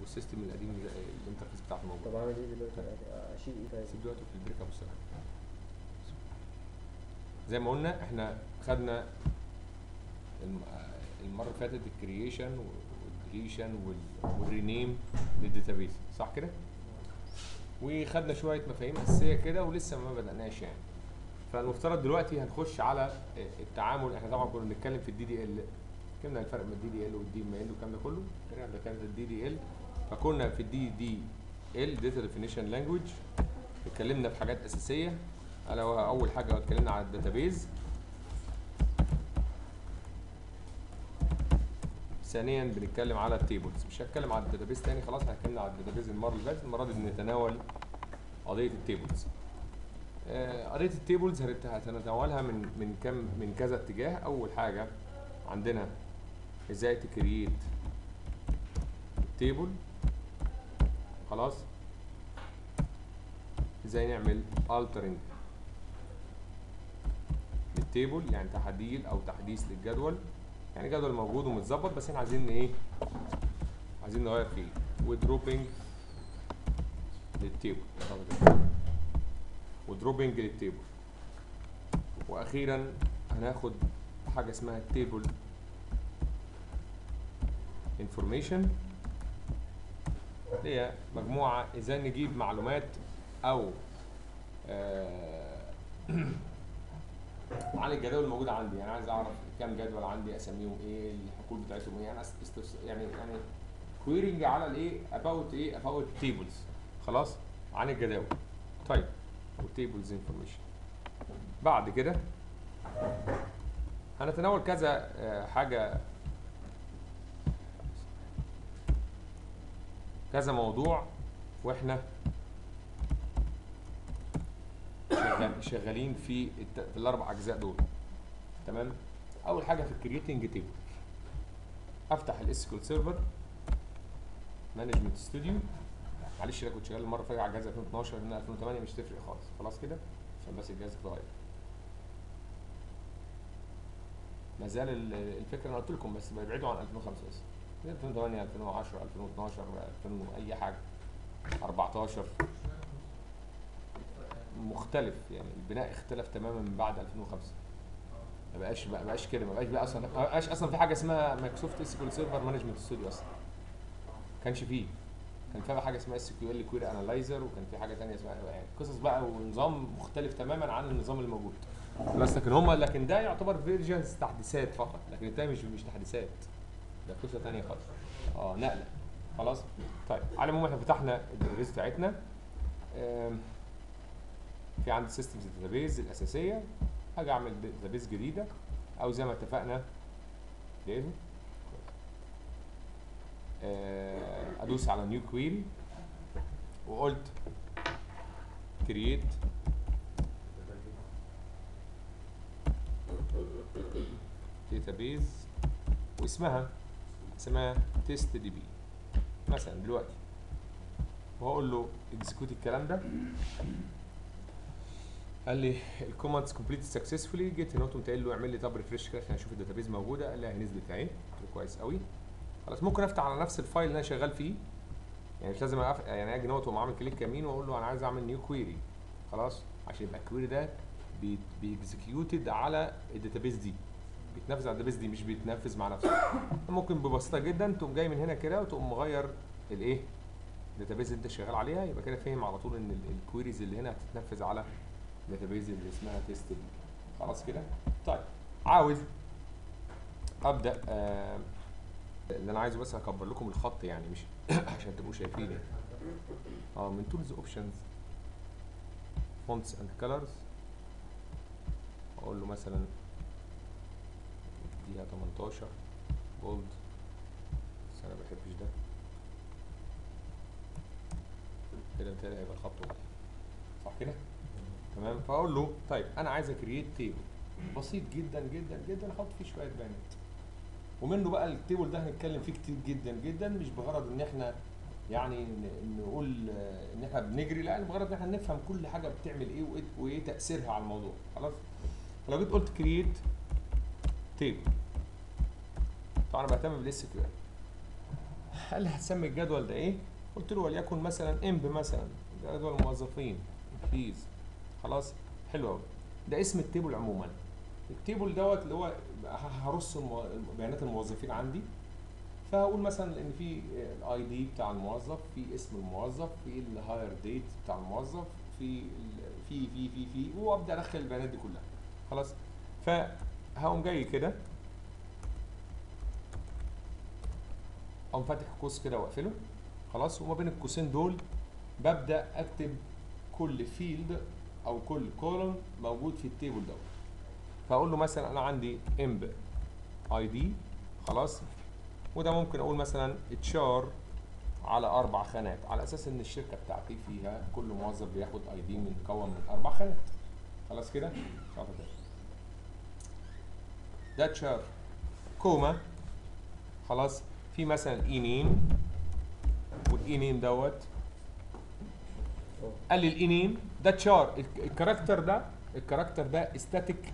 والسيستم القديم الانترفيس بتاعته موجود. طب اعمل ايه دلوقتي؟ اشيل ايه طيب؟ سيب دلوقتي في البريك اب السرعه. زي ما قلنا احنا خدنا المره اللي فاتت الكرييشن والديليشن والرينيم للداتابيز، صح كده؟ وخدنا شويه مفاهيم اساسيه كده ولسه ما بدأناش يعني. فالمفترض دلوقتي هنخش على التعامل. احنا طبعا كنا بنتكلم في الدي دي ال، اتكلمنا الفرق بين الدي دي ال والدي ام ال والكلام ده كله، ده كانت الدي دي ال. فكنا في الدي دي ال داتا ديفينيشن لانجويج، اتكلمنا في حاجات اساسيه. اول حاجه اتكلمنا على الداتابيز، ثانيا بنتكلم على التيبلز. مش هتكلم على الداتابيز تاني خلاص، احنا اتكلمنا على الداتابيز المره اللي فاتت. المره دي بنتناول قضيه التيبلز. قضيه التيبلز هنتناولها من كذا اتجاه. اول حاجه عندنا ازاي تكريت تيبل، خلاص، ازاي نعمل altering للتيبل، يعني تعديل او تحديث للجدول. يعني جدول موجود ومتظبط بس احنا عايزين ايه؟ عايزين نغير فيه. ودروبنج للتيبل، ودروبنج للتيبل. واخيرا هناخد حاجه اسمها تيبل انفورميشن، هي مجموعه ازاي نجيب معلومات او عن الجداول الموجوده عندي. يعني عايز اعرف كام جدول عندي، اسميهم ايه، الحقول بتاعتهم ايه. انا يعني كويرنج على الايه about tables، خلاص، عن الجداول. طيب، وتيبلز انفورميشن. بعد كده هنتناول كذا حاجه، كذا موضوع واحنا شغالين في الاربع اجزاء دول. تمام. اول حاجه في الكرييتنج تيبل، افتح الاس كيو ال سيرفر مانجمنت ستوديو. معلش انا كنت شغال المره اللي فاتت على جهاز 2012، هنا 2008 مش تفرق خالص، خلاص كده، عشان بس الجهاز اتغير. ما زال الفكره انا قلت لكم، بس بيبعدوا عن 2005 بس. 2008 2010 2012 2000 اي حاجه 14 مختلف. يعني البناء اختلف تماما من بعد 2005. ما بقاش كده، ما بقاش اصلا في حاجه اسمها مايكروسوفت اس كيو ال سيرفر مانجمنت ستوديو اصلا. ما كانش فيه. كان في حاجه اسمها اس كيو ال كويري انالايزر، وكان في حاجه ثانيه اسمها يعني قصص بقى، ونظام مختلف تماما عن النظام اللي موجود. بس لكن ده يعتبر فيرجنز تحديثات فقط، لكن الثاني مش تحديثات، ده قصه ثانيه خالص. نقله، خلاص. طيب، على العموم احنا فتحنا الداتابيز بتاعتنا. في عندي سيستمز الداتابيز الاساسيه. هاجي اعمل داتابيز جديده، او زي ما اتفقنا ادوس على نيو كويري وقلت كرييت داتابيز واسمها تيست دي بي مثلا دلوقتي، وهقول له اكزيكيوت الكلام ده. قال لي الكوماندز كومبليت سكسسفولي، جيت هنا قمت قايل له اعمل لي طب ريفريش كده عشان اشوف الداتابيز موجوده. قال لي اهي نزلت اهي. قلت له كويس قوي، خلاص. ممكن افتح على نفس الفايل اللي انا شغال فيه، يعني مش لازم يعني اجي نوت واقوم عامل كليك يمين واقول له انا عايز اعمل نيو كويري، خلاص، عشان يبقى الكويري ده بيكزكيوتد على الداتابيز دي، بيتنفذ على الداتابيز دي، مش بيتنفذ مع نفسه. ممكن ببساطه جدا تقوم جاي من هنا كده وتقوم مغير الايه، الداتابيز اللي انت شغال عليها، يبقى كده فاهم على طول ان الكويريز اللي هنا هتتنفذ على الداتابيز اللي اسمها تيست دي، خلاص كده. طيب، عاوز ابدا اللي انا عايزه، بس هكبر لكم الخط يعني، مش عشان تبقوا شايفين يعني. من تولز اوبشنز فونتس اند كلرز، اقول له مثلا اديها 18 بولد، بس انا ما بحبش ده كده، بالتالي هيبقى الخط واضح، صح كده؟ تمام. فاقول له طيب انا عايز اكرييت تيبل بسيط جدا جدا جدا، احط فيه شويه بيانات، ومنه بقى التيبل ده هنتكلم فيه كتير جدا جدا، مش بغرض ان احنا يعني نقول ان احنا بنجري، لا، بغرض ان احنا نفهم كل حاجه بتعمل ايه وايه تاثيرها على الموضوع، خلاص. فلو جيت قلت كرييت تيبل، طبعا انا بهتم بالاس كيو ال، قال لي هتسمي الجدول ده ايه؟ قلت له وليكن مثلا امب مثلا جدول الموظفين بليز. خلاص حلو قوي. ده اسم التيبل عموما. التيبل دوت اللي هو هرص بيانات الموظفين عندي. فهقول مثلا ان في الاي دي بتاع الموظف، في اسم الموظف، في الهاير ديت بتاع الموظف، في في وابدا ادخل البيانات دي كلها. خلاص. فهقوم جاي كده، اقوم فاتح قوس كده واقفله. خلاص. وما بين القوسين دول ببدا اكتب كل فيلد او كل كولوم موجود في التيبل دوت. فاقول له مثلا انا عندي امب اي دي. خلاص. وده ممكن اقول مثلا اتشار على 4 خانات، على اساس ان الشركه بتاعتي فيها كل موظف بياخد اي دي مكون من 4 خانات. خلاص كده. شاطر كده. ده تشار كوما. خلاص. في مثلا اي نيم، والاي نيم دوت قال لي الاي نيم ده تشار. الكاركتر ده static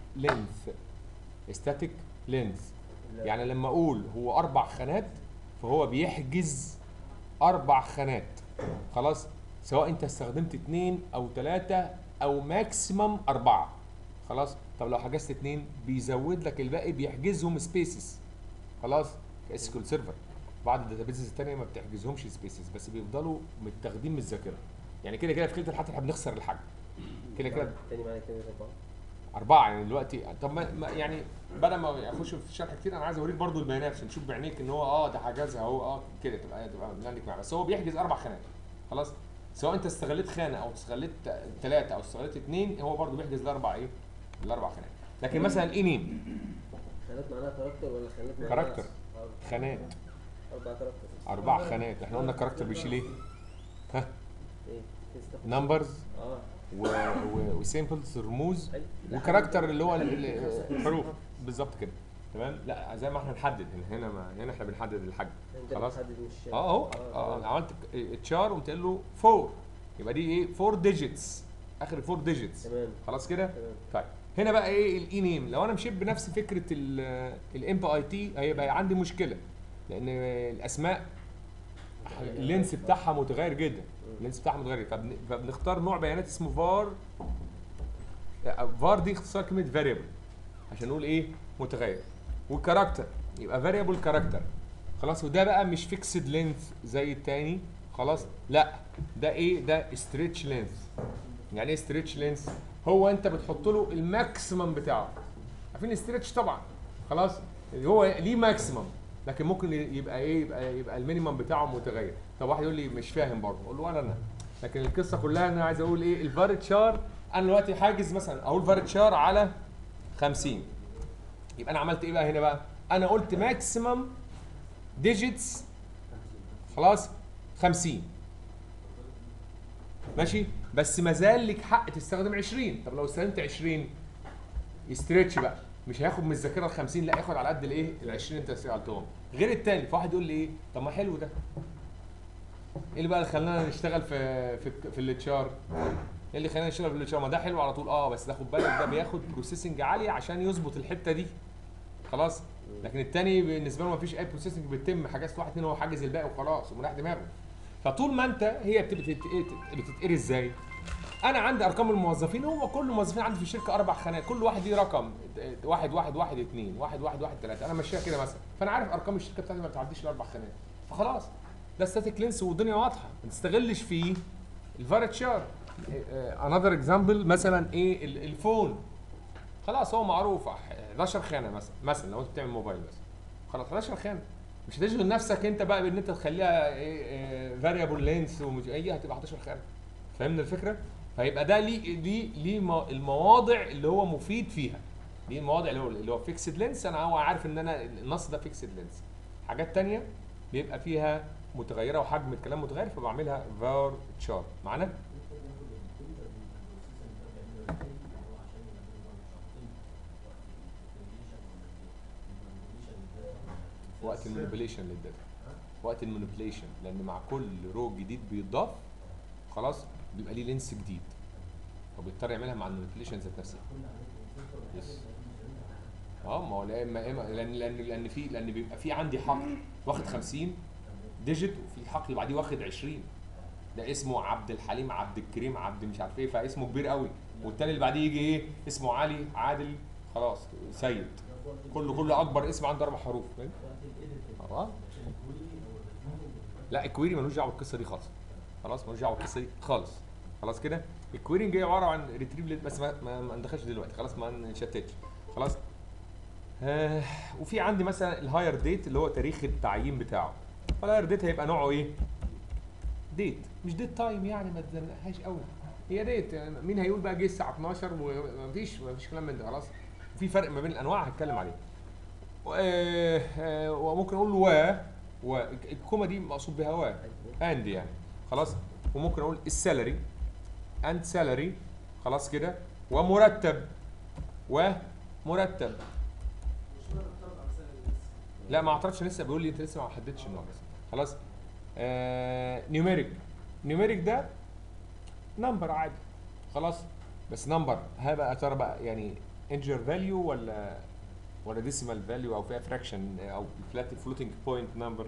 length. يعني لما اقول هو 4 خانات فهو بيحجز 4 خانات. خلاص. سواء انت استخدمت 2 أو 3 أو ماكسيمم 4. خلاص. طب لو حجزت 2 بيزود لك الباقي، بيحجزهم سبيسز. خلاص. كاسكيول سيرفر. بعض الداتابيزز الثانيه ما بتحجزهمش سبيسز، بس بيفضلوا متاخدين من الذاكره. يعني كده كده في كلتا الحالات احنا بنخسر الحجم. كده كده تاني معنى كده 4 يعني دلوقتي. طب يعني بدل ما اخش في شرح كتير، انا عايز اوريك برضو البيانات عشان تشوف بعينيك ان هو ده حجزها اهو. كده تبقى عندك معاه. بس هو بيحجز 4 خانات. خلاص. سواء انت استغليت خانه او استغليت 3 او استغليت 2، هو برضو بيحجز الاربع الاربع خانات. لكن مثلا الاي نيم خانات معناها كاركتر ولا خانات معناها كاركتر. خانات 4 كاركتر. 4 خانات. احنا قلنا الكاركتر بيشيل ايه؟ ها؟ ايه؟ نمبرز وسيمبلز رموز، وكاركتر اللي هو الحروف. بالظبط كده. تمام. لا زي ما احنا نحدد هنا احنا بنحدد الحجم. خلاص. اهو عملت تشار وقمت قايل له 4، يبقى دي ايه؟ 4 ديجيتس، اخر 4 ديجيتس. تمام. خلاص كده. تمام. طيب هنا بقى ايه الاي نيم؟ لو انا مشيت بنفس فكره الام اي تي هيبقى عندي مشكله، لان الاسماء اللينس بتاعها متغير جدا. اللينس بتاعها متغير. فبنختار نوع بيانات اسمه فار دي اختصار كلمه فاريبل عشان نقول ايه؟ متغير. والكاركتر يبقى فاريبل كاركتر. خلاص. وده بقى مش فيكسد لينث زي التاني. خلاص. لا ده ايه؟ ده ستريتش لينث. يعني ايه ستريتش لينث؟ هو انت بتحط له الماكسيمم بتاعه. عارفين ستريتش طبعا. خلاص. هو ليه ماكسيمم، لكن ممكن يبقى ايه؟ يبقى المينيمم بتاعه متغير. طب واحد يقول لي مش فاهم برضه، اقول له ولا انا. لكن القصه كلها انا عايز اقول ايه؟ الفار تشار انا دلوقتي حاجز مثلا اقول فار تشار على 50. يبقى انا عملت ايه بقى هنا بقى؟ انا قلت ماكسيمم ديجيتس. خلاص. 50 ماشي. بس ما زال لك حق تستخدم 20. طب لو استخدمت 20 يستريتش بقى، مش هياخد من الذاكره ال 50، لا ياخد على قد الايه؟ ال 20 انت استغلتهم غير التاني. فواحد يقول لي ايه؟ طب ما حلو ده. ايه اللي بقى اللي خلانا نشتغل في التشار؟ ايه اللي خلانا نشتغل في التشار؟ ما ده حلو على طول. بس ده خد بالك ده بياخد بروسيسنج عاليه عشان يظبط الحته دي. خلاص. لكن التاني بالنسبه له ما فيش اي بروسيسنج بيتم، حاجات واحد اتنين هو حاجز الباقي وخلاص ومريح دماغه. فطول ما انت هي بتتقري ازاي؟ انا عندي ارقام الموظفين، هو كل الموظفين عندي في الشركه 4 خانات، كل واحد ليه رقم 1 1 1 2 1 1 1 3. انا ماشيها كده مثلا. فانا عارف ارقام الشركه بتاعتي ما بتعديش ال4 خانات. فخلاص ده ستاتيك لينس والدنيا واضحه، ما تستغلش فيه الفار تشار. انذر اكزامبل مثلا ايه؟ الفون. خلاص هو معروف 11 خانه مثلا لو انت بتعمل موبايل بس. خلاص 11 خانه. مش هتشغل نفسك انت بقى بان انت تخليها فاريبل لينس هي هتبقى 11 خانه. فهمنا الفكره؟ فيبقى ده ليه المواضع اللي هو مفيد فيها. دي المواضع اللي هو فيكسد لينس. انا هو عارف ان انا النص ده فيكسد لينس. حاجات ثانيه بيبقى فيها متغيره وحجم الكلام متغير، فبعملها فار تشار. معانا؟ وقت المانيبيوليشن للداتا. وقت المانيبيوليشن، لان مع كل رو جديد بيتضاف خلاص بيبقى ليه لينس جديد، فبيضطر يعملها مع المانيبيوليشن ذات نفسها. يس. ما هو لان بيبقى في عندي حقل واخد 50 ديجيت وفي حقل بعديه واخد 20. ده اسمه عبد الحليم، عبد الكريم، عبد مش عارف ايه، فاسمه كبير قوي. والتاني اللي بعديه يجي ايه؟ اسمه علي، عادل، خلاص سيد. كله اكبر اسم عنده 4 حروف، فاهم؟ اه لا الكويري ملوش دعوه بالقصه دي خالص. خلاص ملوش دعوه بالقصه دي خالص. خلاص كده الكويرنج هي عباره عن ريتريف، بس ما ندخلش دلوقتي، خلاص ما نشتتش. خلاص وفي عندي مثلا الهاير ديت اللي هو تاريخ التعيين بتاعه. فالهاير ديت هيبقى نوعه ايه؟ ديت، مش ديت تايم يعني، ما تزنقهاش قوي، هي ديت. يعني مين هيقول بقى جه الساعه 12 ومفيش كلام من ده. خلاص في فرق ما بين الانواع هتكلم عليه. وممكن اقول والكومه دي مقصود بها اند يعني. خلاص وممكن اقول السالري اند سالري، خلاص كده، ومرتب ومرتب. لا ما اعترفش لسه، بيقول لي انت لسه ما حددتش النوع بس. خلاص نيوميريك ده نمبر عادي. خلاص بس نمبر هبقى ترى بقى يعني انجر فاليو ولا ديسيمال فاليو او فيها فراكشن او فلوتنج بوينت نمبر.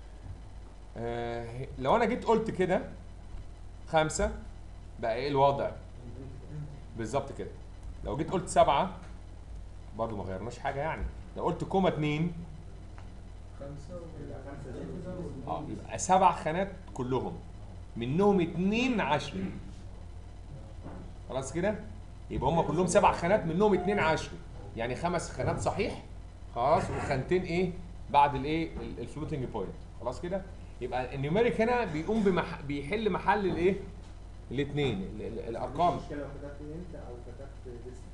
لو انا جيت قلت كده 5 بقى ايه الوضع؟ بالظبط كده. لو جيت قلت 7 برضو ما غيرناش حاجه يعني. لو قلت كوما 2 يبقى 7 خانات كلهم، منهم 2 10. خلاص كده يبقى هم كلهم 7 خانات منهم 2 10، يعني 5 خانات صحيح. خلاص وخانتين ايه بعد الايه الفلوتنج بوينت. خلاص كده يبقى النيوميريك هنا بيقوم بيحل محل الايه الاثنين الارقام. لو كتبت انت او كتبت ديسم.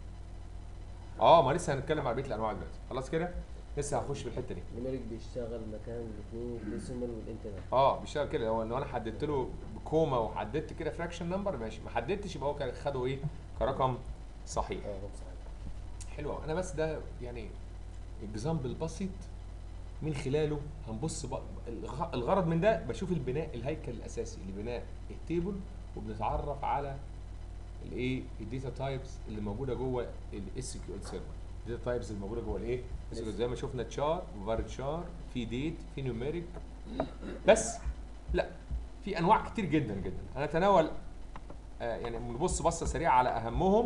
ما لسه هنتكلم على بقيه الانواع دلوقتي. خلاص كده لسه هخش في الحته دي. النيوميريك بيشتغل مكان الاثنين الديسيمال والانتجر. بيشتغل كده. لو انا حددت له بكوما وحددت كده فراكشن نمبر ماشي، ما حددتش يبقى هو كان خده ايه كرقم صحيح. صحيح. حلو. انا بس ده يعني اكزامبل بسيط من خلاله هنبص بقى. الغرض من ده بشوف البناء، الهيكل الاساسي لبناء التيبل، وبنتعرف على الايه الداتا تايبس اللي موجوده جوه الاس كيو ال سيرفر. الداتا تايبس اللي موجوده جوه الايه زي ما شفنا تشار وفار تشار، في ديت، في نيوميريك. بس لا في انواع كتير جدا جدا. انا اتناول يعني بنبص بصه سريعه على اهمهم.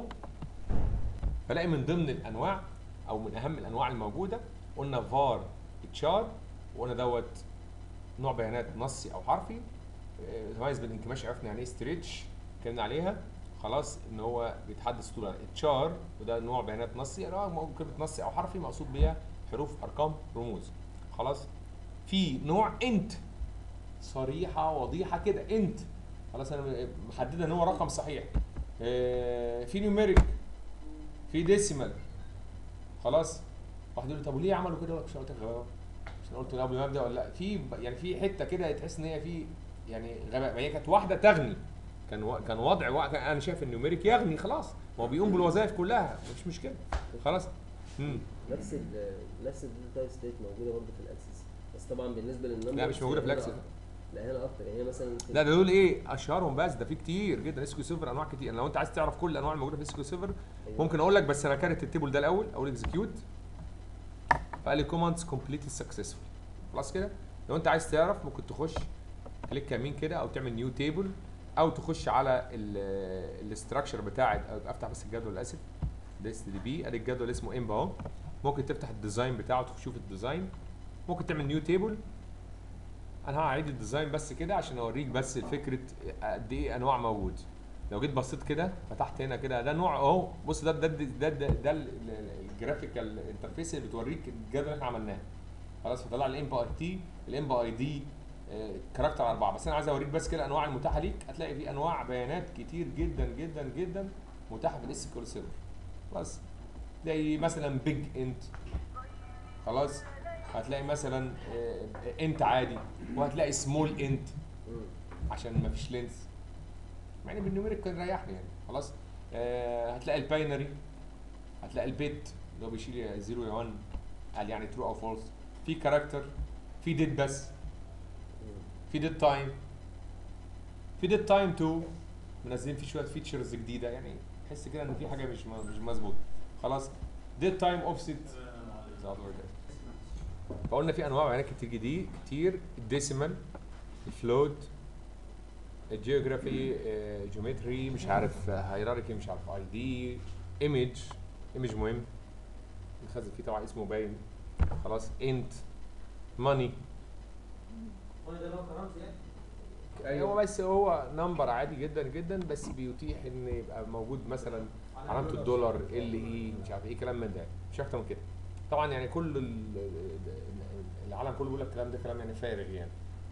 بلاقي من ضمن الانواع او من اهم الانواع الموجوده قلنا فار تشار، وقلنا دوت نوع بيانات نصي او حرفي. تميز بالانكماش، عرفنا يعني ايه ستريتش، اتكلمنا عليها. خلاص ان هو بيتحدث طول التشار، وده نوع بيانات نصي. يعني كلمه نصي او حرفي مقصود بيها حروف، ارقام، رموز. خلاص في نوع انت صريحه وضيحه كده، انت خلاص انا محدده ان هو رقم صحيح. في نيوميريك، في ديسيمال. خلاص واحد يقول لي طب وليه عملوا كده؟ مش قلت لك عشان قلت قبل ما ابدا ولا لا؟ في يعني في حته كده تحس ان هي في يعني غباء. هي كانت واحده تغني، كان وضع انا شايف النيوميريك يغني خلاص، ما هو بيقوم بالوظائف كلها مش مشكله. خلاص نفس الداتا تايب ستيت موجوده برضه في الاكسس، بس طبعا بالنسبه للنمبر لا مش موجوده في الاكسس. لا هنا اكتر. يعني مثلا لا ده دول ايه اشهرهم، بس ده في كتير جدا. اس كيو سيرفر انواع كتير. لو انت عايز تعرف كل الانواع الموجوده في اس كيو سيرفر ممكن اقول لك، بس انا كارت التيبل ده الاول، اقول اكزكيوت، فقال لي كوماندز كومبليتد سكسسفول. خلاص كده لو انت عايز تعرف ممكن تخش كليك يمين كده او تعمل نيو تيبل، او تخش على الاستراكشر بتاعت، او افتح بس الجدول، اسف، ده اس دي بي، ادي الجدول اسمه امب اهو. ممكن تفتح الديزاين بتاعه تشوف الديزاين، ممكن تعمل نيو تيبل. انا هعيد الديزاين بس كده عشان اوريك بس فكره قد ايه انواع موجود. لو جيت بصيت كده فتحت هنا كده ده نوع اهو، بص ده الجرافيكال انترفيس اللي بتوريك الجدول اللي احنا عملناه. خلاص فطلع الام بي اي تي، الام بي اي دي، كاركتر 4. بس انا عايز اوريك بس كده الانواع المتاحه ليك. هتلاقي في انواع بيانات كتير جدا جدا جدا متاحه في الاس كيو سيرفر. خلاص زي مثلا بيج انت، خلاص هتلاقي مثلا انت عادي، وهتلاقي سمول انت عشان ما فيش لينس، مع ان بالنيوميريك كان ريحني يعني. خلاص هتلاقي الباينري، هتلاقي البيت اللي هو بيشيل 0 يا 1 قال يعني ترو او فولس، في كاركتر، في ديت، بس في ديت تايم، في ديت تايم 2 منزلين فيه شويه فيتشرز جديده، يعني تحس كده ان في حاجه مش مظبوطه. خلاص ديت تايم اوفست. فقلنا في انواع بيانات كتير الديسيمال الفلوت، الجيوغرافي، جيومتري، مش عارف هيراركي، مش عارف اي دي، ايمج مهم نخزن فيه طبعا اسمه باين. خلاص انت ماني هو ده لو كرمز يعني. أيوة. هو بس هو نمبر عادي جدا جدا، بس بيتيح ان يبقى موجود مثلا علامه الدولار ال اي مش عارف ايه كلام من ده، مش اكتر من كده. طبعا يعني كل العالم كله بيقول لك الكلام ده كلام يعني فارغ يعني.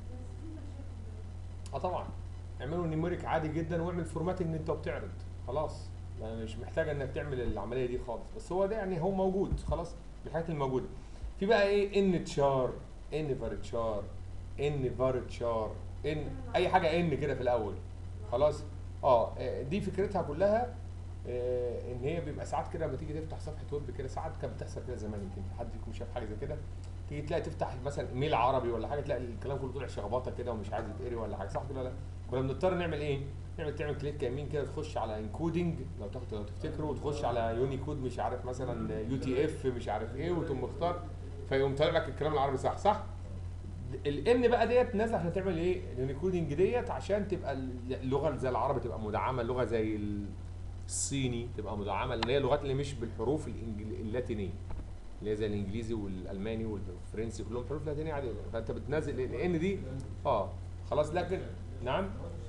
اه طبعا اعملوا نيميريك عادي جدا واعمل فورماتنج انت وبتعرض خلاص، يعني مش محتاج انك تعمل العمليه دي خالص، بس هو ده يعني هو موجود خلاص بالحاجات الموجوده. في بقى ايه ان تشار، ان فارتشار، ان فارتشار، ان اي حاجه ان كده في الاول خلاص. دي فكرتها كلها. ان هي بيبقى ساعات كده لما تيجي تفتح صفحه ويب كده، ساعات كانت بتحصل كده زمان، يمكن حد فيكم شاف حاجه زي كده، تيجي تلاقي تفتح مثلا ايميل عربي ولا حاجه، تلاقي الكلام كله طلع شخبطه كده ومش عايز يتقري ولا حاجه، صح كده ولا لا؟ كنا بنضطر نعمل ايه؟ تعمل كليك يمين كده، تخش على انكودنج لو تفتكروا، وتخش على يونيكود مش عارف مثلا يو تي اف مش عارف ايه، وتقوم مختار فيقوم طالع لك الكلام العربي صح. الان بقى ديت نازله عشان تعمل ايه؟ الانكودنج ديت عشان تبقى اللغه زي العربي تبقى مدعمه، اللغه زي الصيني تبقى مدعمه، اللي هي اللغات اللي مش بالحروف اللاتينيه، اللي هي زي الانجليزي والالماني والفرنسي كلهم حروف لاتينيه عاديه، فانت بتنزل الان دي خلاص. لكن نعم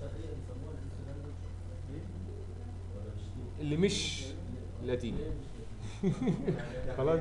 اللي مش لاتيني خلاص.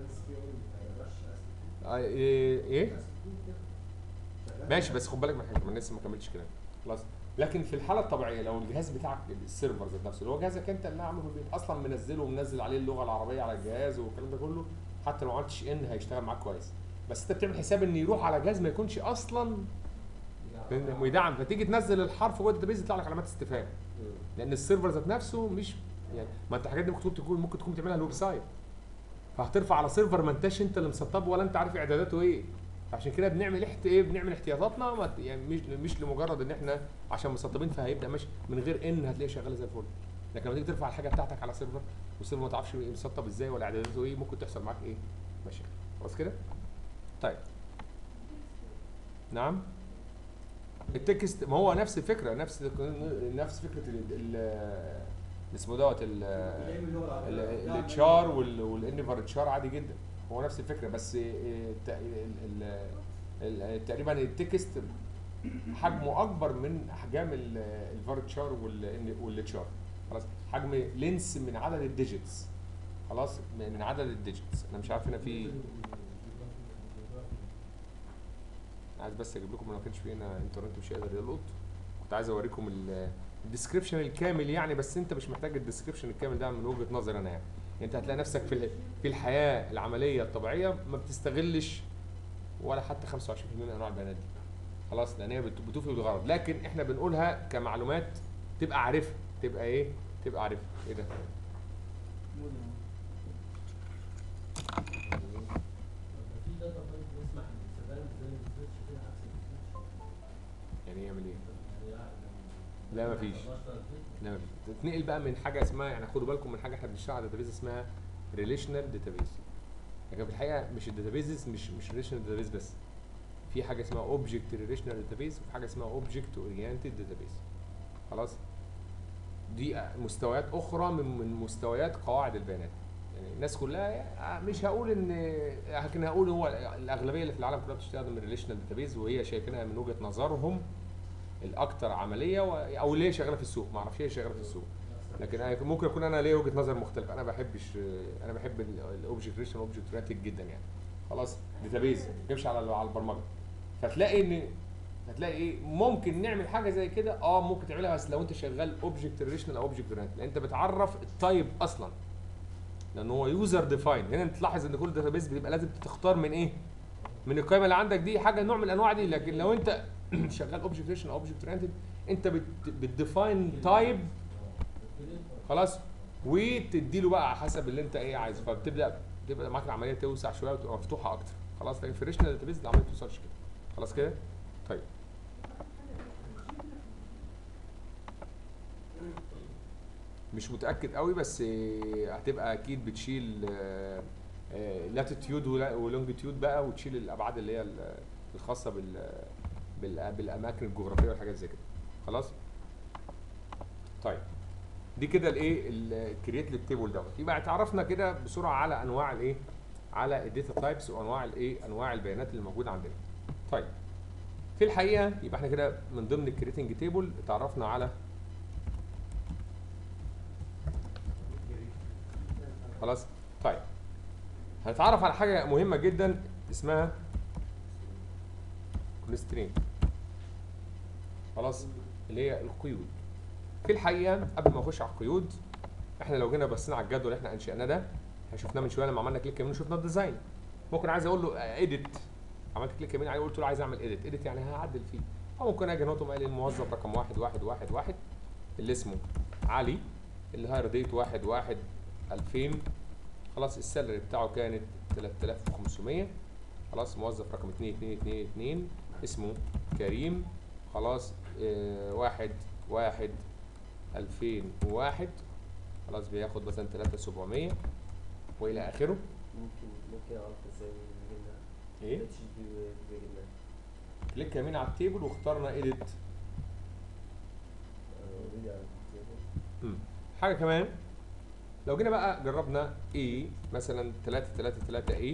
ايه ماشي، بس خد بالك من حاجه، ما لسه ما كملتش كلام خلاص. لكن في الحاله الطبيعيه لو الجهاز بتاعك السيرفر ذات نفسه اللي هو جهازك انت اللي عامله في البيت اصلا منزله ومنزل عليه اللغه العربيه على الجهاز والكلام ده كله، حتى لو ما عملتش ان هيشتغل معاك كويس، بس انت بتعمل حساب ان يروح على جهاز ما يكونش اصلا مدعم، فتيجي تنزل الحرف جوه الداتابيز يطلع لك علامات استفهام، لان السيرفر ذات نفسه مش يعني، ما انت الحاجات دي ممكن تكون بتعملها الويب سايت، فهترفع على سيرفر ما انتش انت اللي مسطبه ولا انت عارف اعداداته ايه. عشان كده بنعمل بنعمل احتياطاتنا، يعني مش لمجرد ان احنا عشان مسطبين فهيبدا ماشي من غير ان هتلاقيه شغال زي الفل، لكن لما تيجي ترفع الحاجه بتاعتك على سيرفر والسيرفر ما تعرفش مسطب ازاي ولا اعداداته ايه، ممكن تحصل معاك ماشي خلاص كده. طيب نعم التكست، ما هو نفس الفكره، نفس فكره اسمه دوت التشار والانفر تشار عادي جدا، هو نفس الفكره، بس تقريبا التكست حجمه اكبر من احجام الفارتشار والتشار خلاص، حجم لينس من عدد الديجيتس خلاص، من عدد الديجيتس. انا مش عارف هنا في، عايز بس اجيب لكم، ما كانش في هنا انترنت مش هيقدر يلقط، كنت عايز اوريكم الديسكربشن الكامل يعني، بس انت مش محتاج الديسكربشن الكامل ده من وجهه نظري انا يعني. انت هتلاقي نفسك في الحياه العمليه الطبيعيه ما بتستغلش ولا حتى 25% من انواع البيانات دي خلاص، لان هي بتوفي بالغرض، لكن احنا بنقولها كمعلومات تبقى عارفها، تبقى عارفها ايه ده. يعني يعمل ايه؟ لا مفيش. تتنقل بقى من حاجه اسمها، يعني خدوا بالكم من حاجه احنا بنشتغل على داتابيز اسمها ريليشنال داتابيز، لكن في الحقيقه مش الداتابيز مش ريليشنال داتابيز بس، في حاجه اسمها اوبجكت ريليشنال داتابيز وفي حاجه اسمها اوبجكت اورينتد داتابيز خلاص. دي مستويات اخرى من مستويات قواعد البيانات، يعني الناس كلها مش هقول ان، لكن هقول هو الاغلبيه اللي في العالم كلها بتستخدم الريليشنال داتابيز، وهي شايفينها من وجهه نظرهم الاكثر عمليه او اللي هي شغاله في السوق، ما اعرفش هي شغاله في السوق، لكن ممكن اكون انا ليا وجهه نظر مختلفه. انا بحب الاوبجكت ريليشنال اوبجكت اورينتد جدا يعني خلاص، داتابيز يمشي على البرمجه، فتلاقي ممكن نعمل حاجه زي كده، ممكن تعملها، بس لو انت شغال اوبجكت ريليشنال او اوبجكت اورينتد، لان انت بتعرف التايب اصلا، لان هو يوزر ديفاين. هنا انت تلاحظ ان كل داتابيز بيبقى لازم تختار من القائمه اللي عندك دي حاجه نوع من الانواع دي، لكن لو انت شغال اوبجكت ريليشنال او اوبجكت اورينتد انت بتديفاين تايب خلاص، وتدي له بقى على حسب اللي انت عايزه، فبتبدا معاك العمليه توسع شويه وتبقى مفتوحه اكتر خلاص. لكن في الريليشنال داتابيز العمليه ما بتوصلش كده خلاص كده. طيب مش متاكد قوي، بس هتبقى اكيد بتشيل لاتيتيود ولونجيتيود بقى، وتشيل الابعاد اللي هي الخاصه بالاماكن الجغرافيه والحاجات زي كده. خلاص. طيب دي كده الايه الكرييت للتيبل دوت. يبقى اتعرفنا كده بسرعه على انواع الايه، على الداتا تايبس وانواع الايه، انواع البيانات اللي موجوده عندنا. طيب في الحقيقه يبقى احنا كده من ضمن الكرييتنج تيبل اتعرفنا على، خلاص. طيب هنتعرف على حاجه مهمه جدا اسمها constraint، خلاص، اللي هي القيود. في الحقيقه قبل ما نخش على القيود، احنا لو جينا بصينا على الجدول اللي احنا انشأناه ده، احنا شفناه من شويه لما عملنا كليك يمين شفنا الديزاين. ممكن عايز اقول له اديت، عملت كليك يمين عليه قلت له عايز اعمل اديت يعني هعدل فيه. او ممكن اجي نقطه قال الموظف رقم 1111 اللي اسمه علي، اللي هاير ديت 1/1/2000، خلاص. السالري بتاعه كانت 3500، خلاص. موظف رقم 2222 اسمه كريم، خلاص. 1/1/2001، خلاص. بياخد مثلا 3700 والى اخره. ممكن اعرف ازاي نجيبها ايه؟ اتش دي بيجيبها كليك يمين على التيبل واخترنا ايديت. اوريدي على التيبل. حاجه كمان، لو جينا بقى جربنا ايه مثلا 333 ايه،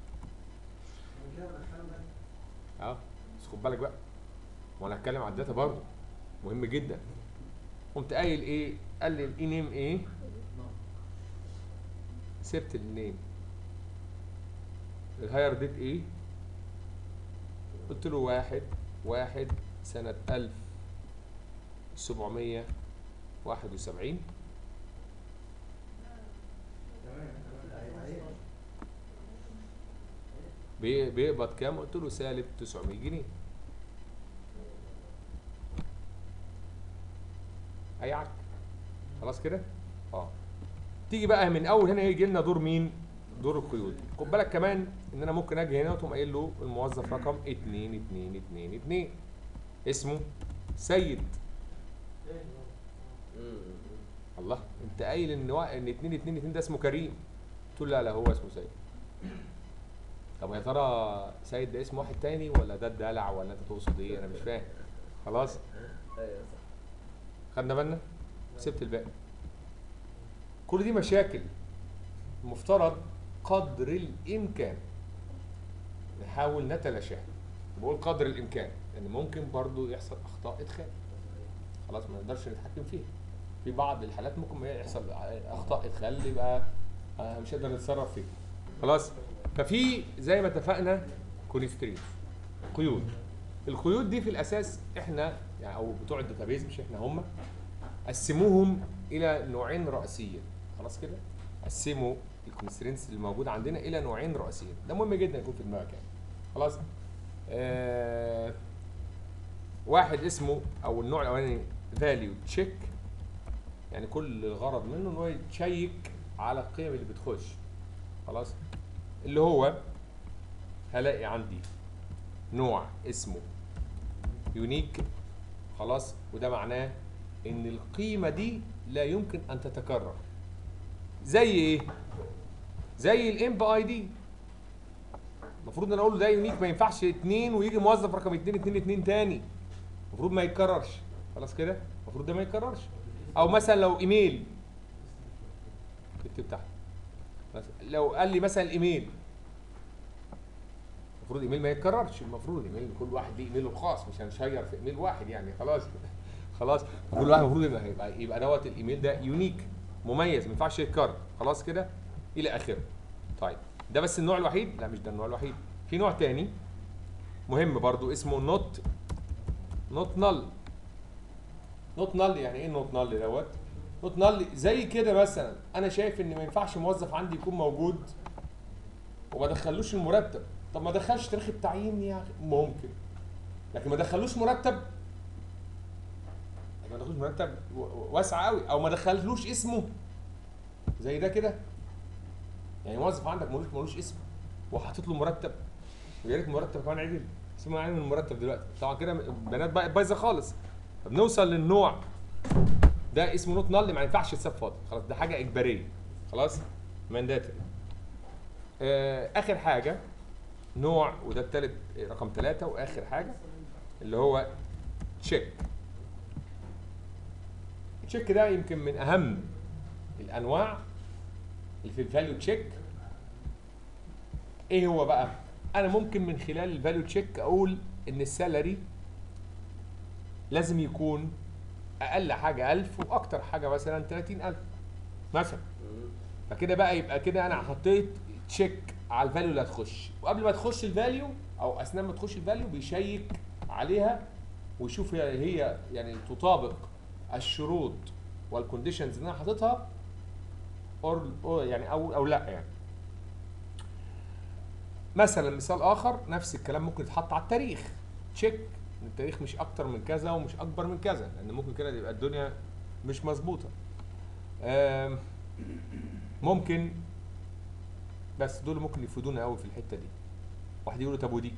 بس خد بالك بقى وانا هتكلم على الداتا برضه مهم جدا. قمت قايل ايه؟ قال لي الاي نيم ايه؟ سبت النيم. الهاير ديت ايه؟ قلت له 1/1/1771. بيقبض كام؟ قلت له سالب 900 جنيه. اي عك. خلاص كده؟ تيجي بقى من اول هنا يجي لنا دور مين؟ دور القيود. خد بالك كمان ان انا ممكن اجي هنا وتقوم قايل له الموظف رقم 2222 اسمه سيد. الله، انت قايل ان 2222 ده اسمه كريم. قلت له لا هو اسمه سيد. طب يا ترى سيد ده اسم واحد تاني ولا ده الدلع ولا انت تقصد ايه؟ انا مش فاهم. خلاص؟ ايوه صح. خدنا بالنا؟ سبت الباقي. كل دي مشاكل المفترض قدر الامكان نحاول نتلاشاها. بقول قدر الامكان لان ممكن برضو يحصل اخطاء ادخال، خلاص ما نقدرش نتحكم فيها. في بعض الحالات ممكن يحصل اخطاء ادخال يبقى مش هنقدر نتصرف فيها. خلاص. ففي زي ما اتفقنا كونسترينت، قيود. القيود دي في الاساس احنا يعني او بتوع الداتابيز مش احنا، هم قسموهم الى نوعين رئيسيين. خلاص كده؟ قسموا الكونسترينتس اللي موجوده عندنا الى نوعين رئيسيين. ده مهم جدا يكون في دماغك يعني. خلاص؟ واحد اسمه او النوع الاولاني فاليو تشيك، يعني كل الغرض منه ان هو يتشيك على القيم اللي بتخش. خلاص؟ اللي هو هلاقي عندي نوع اسمه يونيك، خلاص، وده معناه ان القيمه دي لا يمكن ان تتكرر. زي ايه؟ زي الام بي اي دي. المفروض ان انا اقول له ده يونيك، ما ينفعش 2 ويجي موظف رقم 222 تاني. المفروض ما يتكررش. خلاص كده؟ المفروض ده ما يتكررش. او مثلا لو ايميل اكتب تحت، لو قال لي مثلا الايميل، المفروض ايميل ما يتكررش. المفروض ايميل كل واحد ليه ايميله الخاص، مش هنشير في ايميل واحد يعني. خلاص خلاص، كل واحد المفروض يبقى دوت الايميل ده يونيك، مميز، ما ينفعش يتكرر. خلاص كده الى اخره. طيب ده بس النوع الوحيد؟ لا مش ده النوع الوحيد. في نوع تاني مهم برضو اسمه نوت نل. نوت نل يعني ايه نوت نل دوت؟ نوت نل زي كده مثلا انا شايف ان ما ينفعش موظف عندي يكون موجود وما دخلوش المرتب. طب ما دخلش تاريخ التعيين يا اخي، ممكن، لكن ما دخلوش مرتب، ما دخلوش مرتب واسعه قوي، او ما دخلوش اسمه زي ده كده. يعني موظف عندك ملوش اسم وحاطط له مرتب، ويا ريت مرتب كمان عدل، اسمه يعني من المرتب دلوقتي طبعا كده بيانات بايظه خالص. فبنوصل للنوع ده اسمه نوت نل، ما ينفعش يتساب فاضي. خلاص ده حاجه اجباريه. خلاص مانداتري. اخر حاجه نوع، وده الثالث رقم 3 واخر حاجه، اللي هو تشيك. التشيك ده يمكن من اهم الانواع اللي في الفاليو تشيك. ايه هو بقى؟ انا ممكن من خلال الفاليو تشيك اقول ان السالري لازم يكون اقل حاجه 1000 واكتر حاجه مثلا 30000 مثلا. فكده بقى يبقى كده انا حطيت تشيك على الفاليو اللي هتخش، وقبل ما تخش الفاليو او اثناء ما تخش الفاليو بيشيك عليها ويشوف هي يعني تطابق الشروط والكونديشنز اللي انا حاططها يعني او لا يعني. مثلا مثال اخر نفس الكلام ممكن يتحط على التاريخ، تشيك التاريخ مش اكتر من كذا ومش اكبر من كذا، لان ممكن كده يبقى الدنيا مش مظبوطه. ممكن، بس دول ممكن يفيدونا قوي في الحته دي. واحد يقول له طب ودي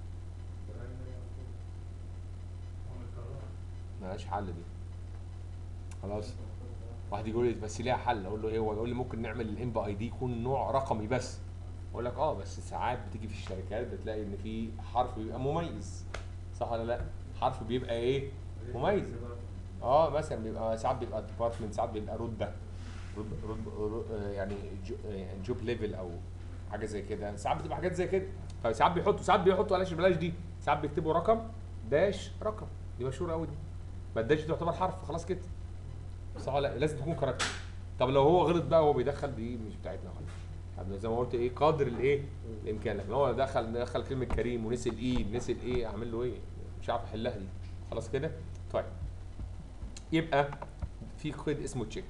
مالهاش حل دي، خلاص. واحد يقول لي بس ليها حل، اقول له ايه هو؟ يقول لي ممكن نعمل الام بي اي دي يكون نوع رقمي بس. اقول لك بس ساعات بتيجي في الشركات بتلاقي ان في حرف بيبقى مميز، صح ولا لا؟ حرف بيبقى ايه؟ مميز. مثلا بيبقى ساعات بيبقى ديبارتمنت، ساعات بيبقى رتبه يعني جوب ليفل او حاجه زي كده، ساعات بتبقى حاجات زي كده. فساعات بيحطوا بلاش دي، ساعات بيكتبوا رقم داش رقم، دي مشهوره قوي دي. ما الداش دي تعتبر حرف خلاص كده، صح ولا لا؟ لازم تكون كاركتر. طب لو هو غلط بقى وهو بيدخل، دي مش بتاعتنا خالص. زي ما قلت ايه، قدر الايه الامكان. لكن هو دخل كلمه كريم ونسي ايه اعمل له ايه؟ مش عارف احلها دي، خلاص كده. طيب يبقى في قيد اسمه تشيك.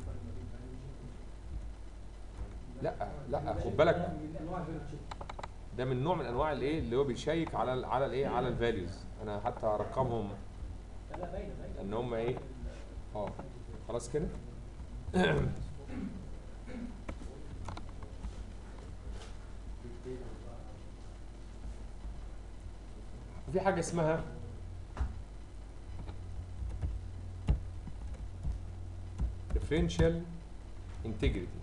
لا خد بالك، ده من نوع من انواع الايه اللي هو بيشيك على الايه، على الفاليوز. انا حتى ارقمهم ان هم ايه. خلاص كده. وفي حاجه اسمها differential integrity.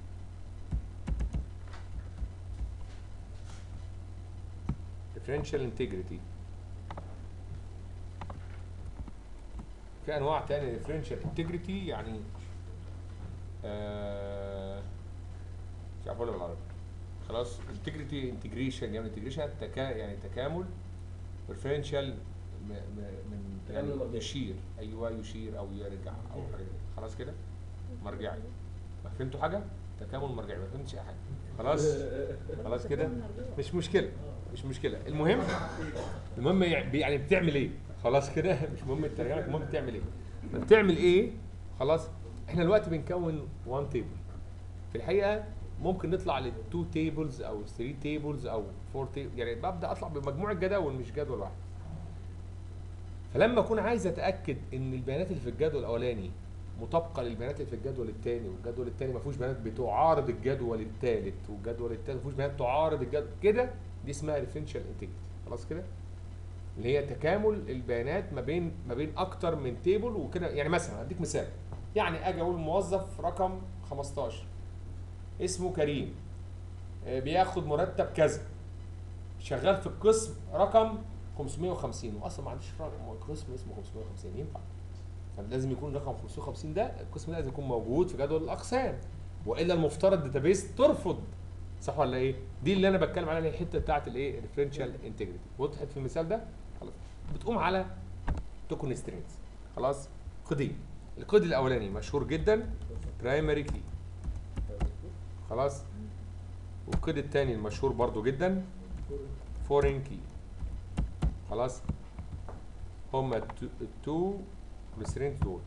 differential integrity في انواع تانية differential integrity، يعني مش عارف اقولها بالعربي. خلاص integrity integration، يعني integration يعني تكامل. differential من يعني يشير، يشير او يرجع او حاجه كده. خلاص كده مرجعي. ما فهمتوا حاجه؟ تكامل مرجعي، ما فهمتش اي حاجه. خلاص كده مش مشكله. المهم يعني بتعمل ايه؟ خلاص كده مش مهم الترجمه، المهم بتعمل ايه. خلاص احنا دلوقتي بنكون 1 تيبل. في الحقيقه ممكن نطلع ل 2 تيبلز او 3 تيبلز او 4 تيبلز، يعني ببدا اطلع بمجموعه جداول مش جدول واحد. فلما اكون عايز اتاكد ان البيانات اللي في الجدول الاولاني مطابقه للبيانات اللي في الجدول الثاني، والجدول الثاني ما فيهوش بيانات بتعارض الجدول الثالث، والجدول الثالث ما فيهوش بيانات تعارض الجدول كده، دي اسمها differential integrity. خلاص كده، اللي هي تكامل البيانات ما بين اكتر من تيبل وكده. يعني مثلا اديك مثال، يعني اجي اقول موظف رقم 15 اسمه كريم، بياخد مرتب كذا، شغال في القسم رقم 550، واصلا ما عنديش قسم اسمه 550 ينفع؟ فلازم يكون رقم 550 ده القسم ده لازم يكون موجود في جدول الاقسام، والا المفترض داتابيس ترفض، صح ولا ايه؟ دي اللي انا بتكلم عليها، الحته بتاعت الايه؟ ريفرنشال انتجريتي. وضحت في المثال ده؟ خلاص بتقوم على تو كونسترينتس. خلاص قيدين. القيد الاولاني مشهور جدا، برايمري كي. خلاص، والقيد الثاني المشهور برضو جدا، فورين كي. خلاص، هما التو كونسترينتس دول.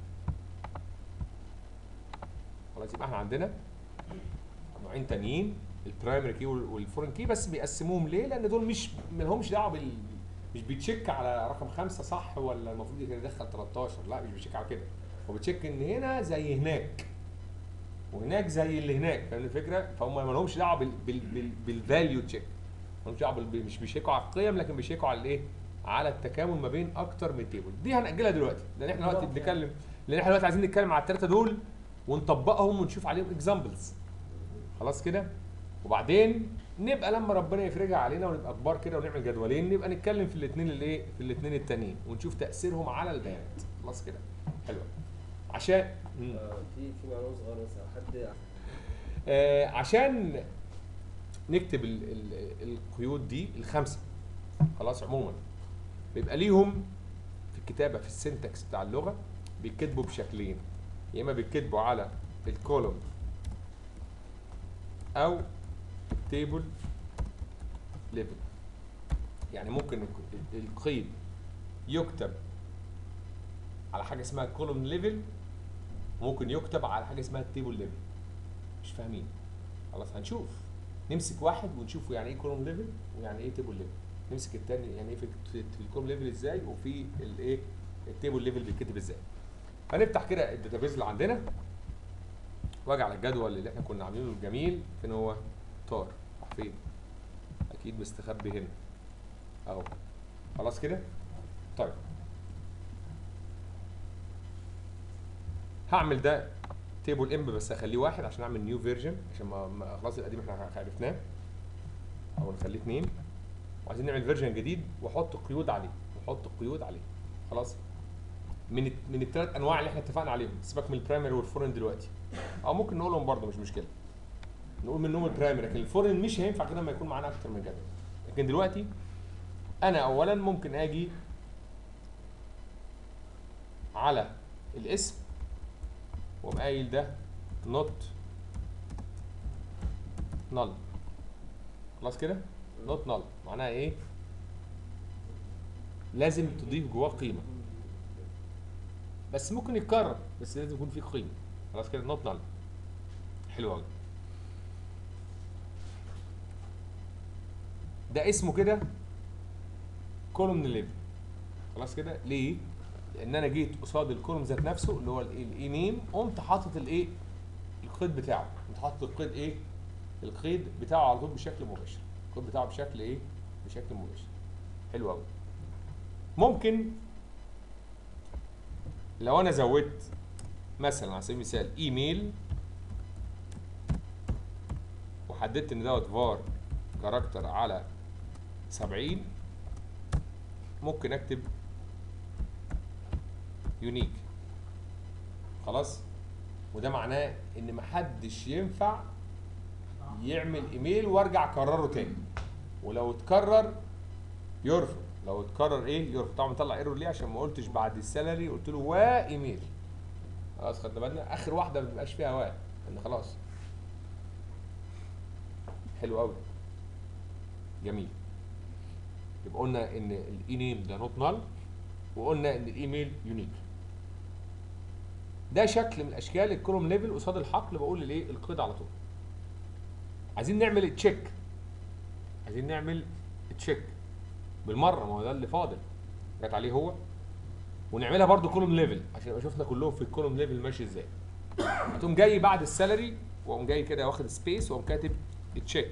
خلاص يبقى احنا عندنا نوعين تانيين، البرايمري كي والفورين كي، بس بيقسموهم ليه؟ لان دول مش مالهمش دعوه مش بيتشيك على رقم 5 صح ولا المفروض يدخل 13، لا مش بيتشيك على كده، هو بيتشيك ان هنا زي هناك وهناك زي اللي هناك، فاهم الفكره؟ فهم ما لهمش دعوه بالفاليو تشيك، ما لهمش دعوه مش بيشيكوا على القيم، لكن بيشيكوا على الايه؟ على التكامل ما بين اكتر من تيبل. دي هنأجلها دلوقتي لان احنا دلوقتي بنتكلم، لان احنا دلوقتي عايزين نتكلم على الثلاثه دول ونطبقهم ونشوف عليهم اكزامبلز. خلاص كده، وبعدين نبقى لما ربنا يفرجها علينا ونبقى كبار كده ونعمل جدولين نبقى نتكلم في الاثنين الايه، في الاثنين التانيين ونشوف تاثيرهم على البيانات. خلاص كده حلو. عشان في معلومه صغيره بس حد عشان نكتب القيود دي الخمسه خلاص عموما بيبقى ليهم في الكتابه في السنتكس بتاع اللغه بيتكتبوا بشكلين، يا اما بيتكتبوا على الكولوم او التيبل ليفل. يعني ممكن القيد يكتب على حاجه اسمها كولوم ليفل، وممكن يكتب على حاجه اسمها التيبل ليفل. مش فاهمين؟ خلاص هنشوف، نمسك واحد ونشوف يعني ايه كولوم ليفل ويعني ايه تيبل ليفل، نمسك الثاني يعني ايه في الكولوم ليفل ازاي وفي الايه التيبل ليفل بيتكتب ازاي. هنفتح كده الداتابيز اللي عندنا واجي على الجدول اللي احنا كنا عاملينه الجميل. فين هو؟ طار راح فين؟ اكيد مستخبي هنا اهو. خلاص كده. طيب هعمل ده تيبل ام بس اخليه واحد عشان اعمل نيو فيرجن، عشان ما خلاص القديم احنا عرفناه، او نخليه 2 وعايزين نعمل فيرجن جديد واحط قيود عليه خلاص من الثلاث انواع اللي احنا اتفقنا عليهم. سيبك من البرايمري والفورن دلوقتي، او ممكن نقولهم برده مش مشكله، نقول منهم البرايمري، لكن الفورن مش هينفع كده ما يكون معانا اكتر من جدول. لكن دلوقتي انا اولا ممكن اجي على الاسم واقوم قايل ده نوت نل. خلاص كده. نوت نل معناها ايه؟ لازم تضيف جواه قيمه، بس ممكن يتكرر بس لازم يكون فيه قيمه. خلاص كده. نوت نل. حلو قوي. ده اسمه كده كولوم ليفل. خلاص كده. ليه؟ لان انا جيت قصاد الكولوم ذات نفسه اللي هو الاي نيم، قمت حاطط الايه؟ القيد بتاعه. قمت حاطط القيد ايه؟ القيد بتاعه على طول بشكل مباشر. القيد بتاعه بشكل ايه؟ بشكل مباشر. حلو قوي. ممكن لو انا زودت مثلا على سبيل المثال ايميل وحددت ان دوت فار كاركتر على 70، ممكن اكتب يونيك. خلاص. وده معناه ان محدش ينفع يعمل ايميل وارجع اكرره تاني، ولو اتكرر يرفض. لو اتكرر ايه؟ يرفض. طبعا مطلع ايرور ليه؟ عشان ما قلتش بعد السالري قلت له وا ايميل. خلاص خدنا بالنا. اخر واحده ما بيبقاش فيها وا لان خلاص. حلو قوي. جميل. يبقى قلنا ان الاي نيم ده نوت نال، وقلنا ان الايميل يونيك. ده شكل من اشكال الكولوم ليفل قصاد الحقل. بقول الايه؟ القيد على طول. عايزين نعمل تشيك. عايزين نعمل تشيك بالمره، ما هو ده اللي فاضل جت عليه هو. ونعملها برده كولوم ليفل عشان يبقى شفنا كلهم في الكولوم ليفل ماشي ازاي. هتقوم جاي بعد السالري واقوم جاي كده واخد سبيس واقوم كاتب تشيك.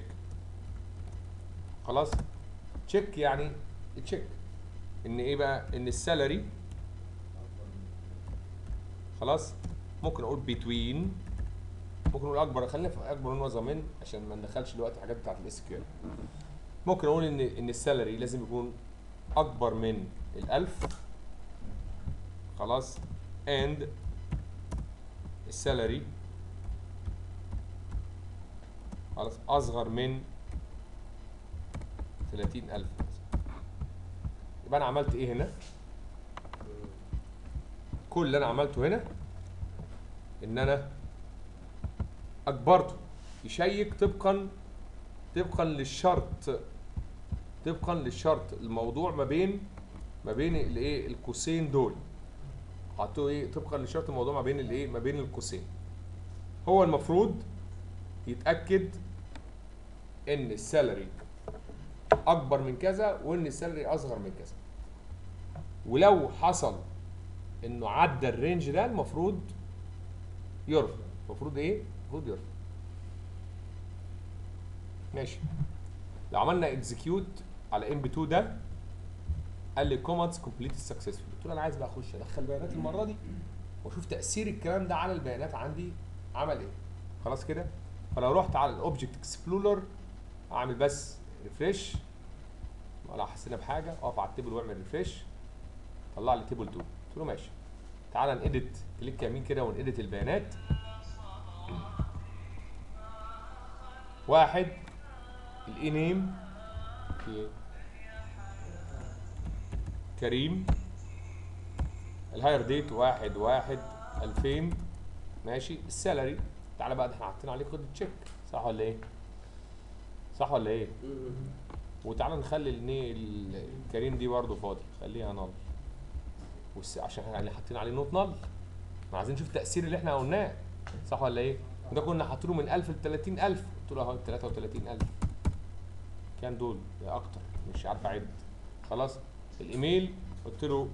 خلاص. تشيك يعني تشيك ان ايه بقى؟ ان السالري خلاص. ممكن اقول بتوين، ممكن اقول اكبر. خلينا في اكبر من واصغر من عشان ما ندخلش دلوقتي حاجات بتاعت الاس كيو ال. ممكن اقول ان السالري لازم يكون اكبر من 1000. خلاص. اند السالري خلاص اصغر من 30000. يبقى انا عملت ايه هنا؟ كل اللي انا عملته هنا ان انا اجبرته يشيك طبقا للشرط. طبقا للشرط الموضوع ما بين الايه؟ القوسين دول. حطوا ايه؟ طبقا للشرط الموضوع ما بين الايه؟ ما بين القوسين. هو المفروض يتاكد ان السالري اكبر من كذا وان السالري اصغر من كذا. ولو حصل انه عدى الرينج ده المفروض يرفض. المفروض ايه؟ المفروض يرفض. ماشي. لو عملنا اكزكيوت على ام بي 2 ده قال لي كوماندز كومبليت سكسسفول. قلت له انا عايز بقى اخش ادخل بيانات المره دي واشوف تاثير الكلام ده على البيانات عندي عمل ايه. خلاص كده. فلو رحت على الاوبجكت اكسبلورر اعمل بس ريفريش، ولا حسينا بحاجه اقف على التيبل واعمل ريفريش، طلع لي تيبل 2. قلت له ماشي. تعالى نedit، كليك يمين كده ونedit البيانات. واحد الاي نيم في كريم، الهاير ديت 1/1/2000 ماشي. السالري تعالى بقى، ده احنا حاطين عليه كود تشيك، صح ولا ايه؟ صح ولا ايه؟ وتعالى نخلي الكريم دي برضه فاضي، خليها نل، عشان احنا اللي حاطين عليه نوت نل، ما عايزين نشوف التأثير اللي احنا قلناه، صح ولا ايه؟ ده كنا حاطينه من 1000 ل 30000، قلت له اهو 33000 كان دول اكتر، مش عارف اعد. خلاص. الايميل قلت له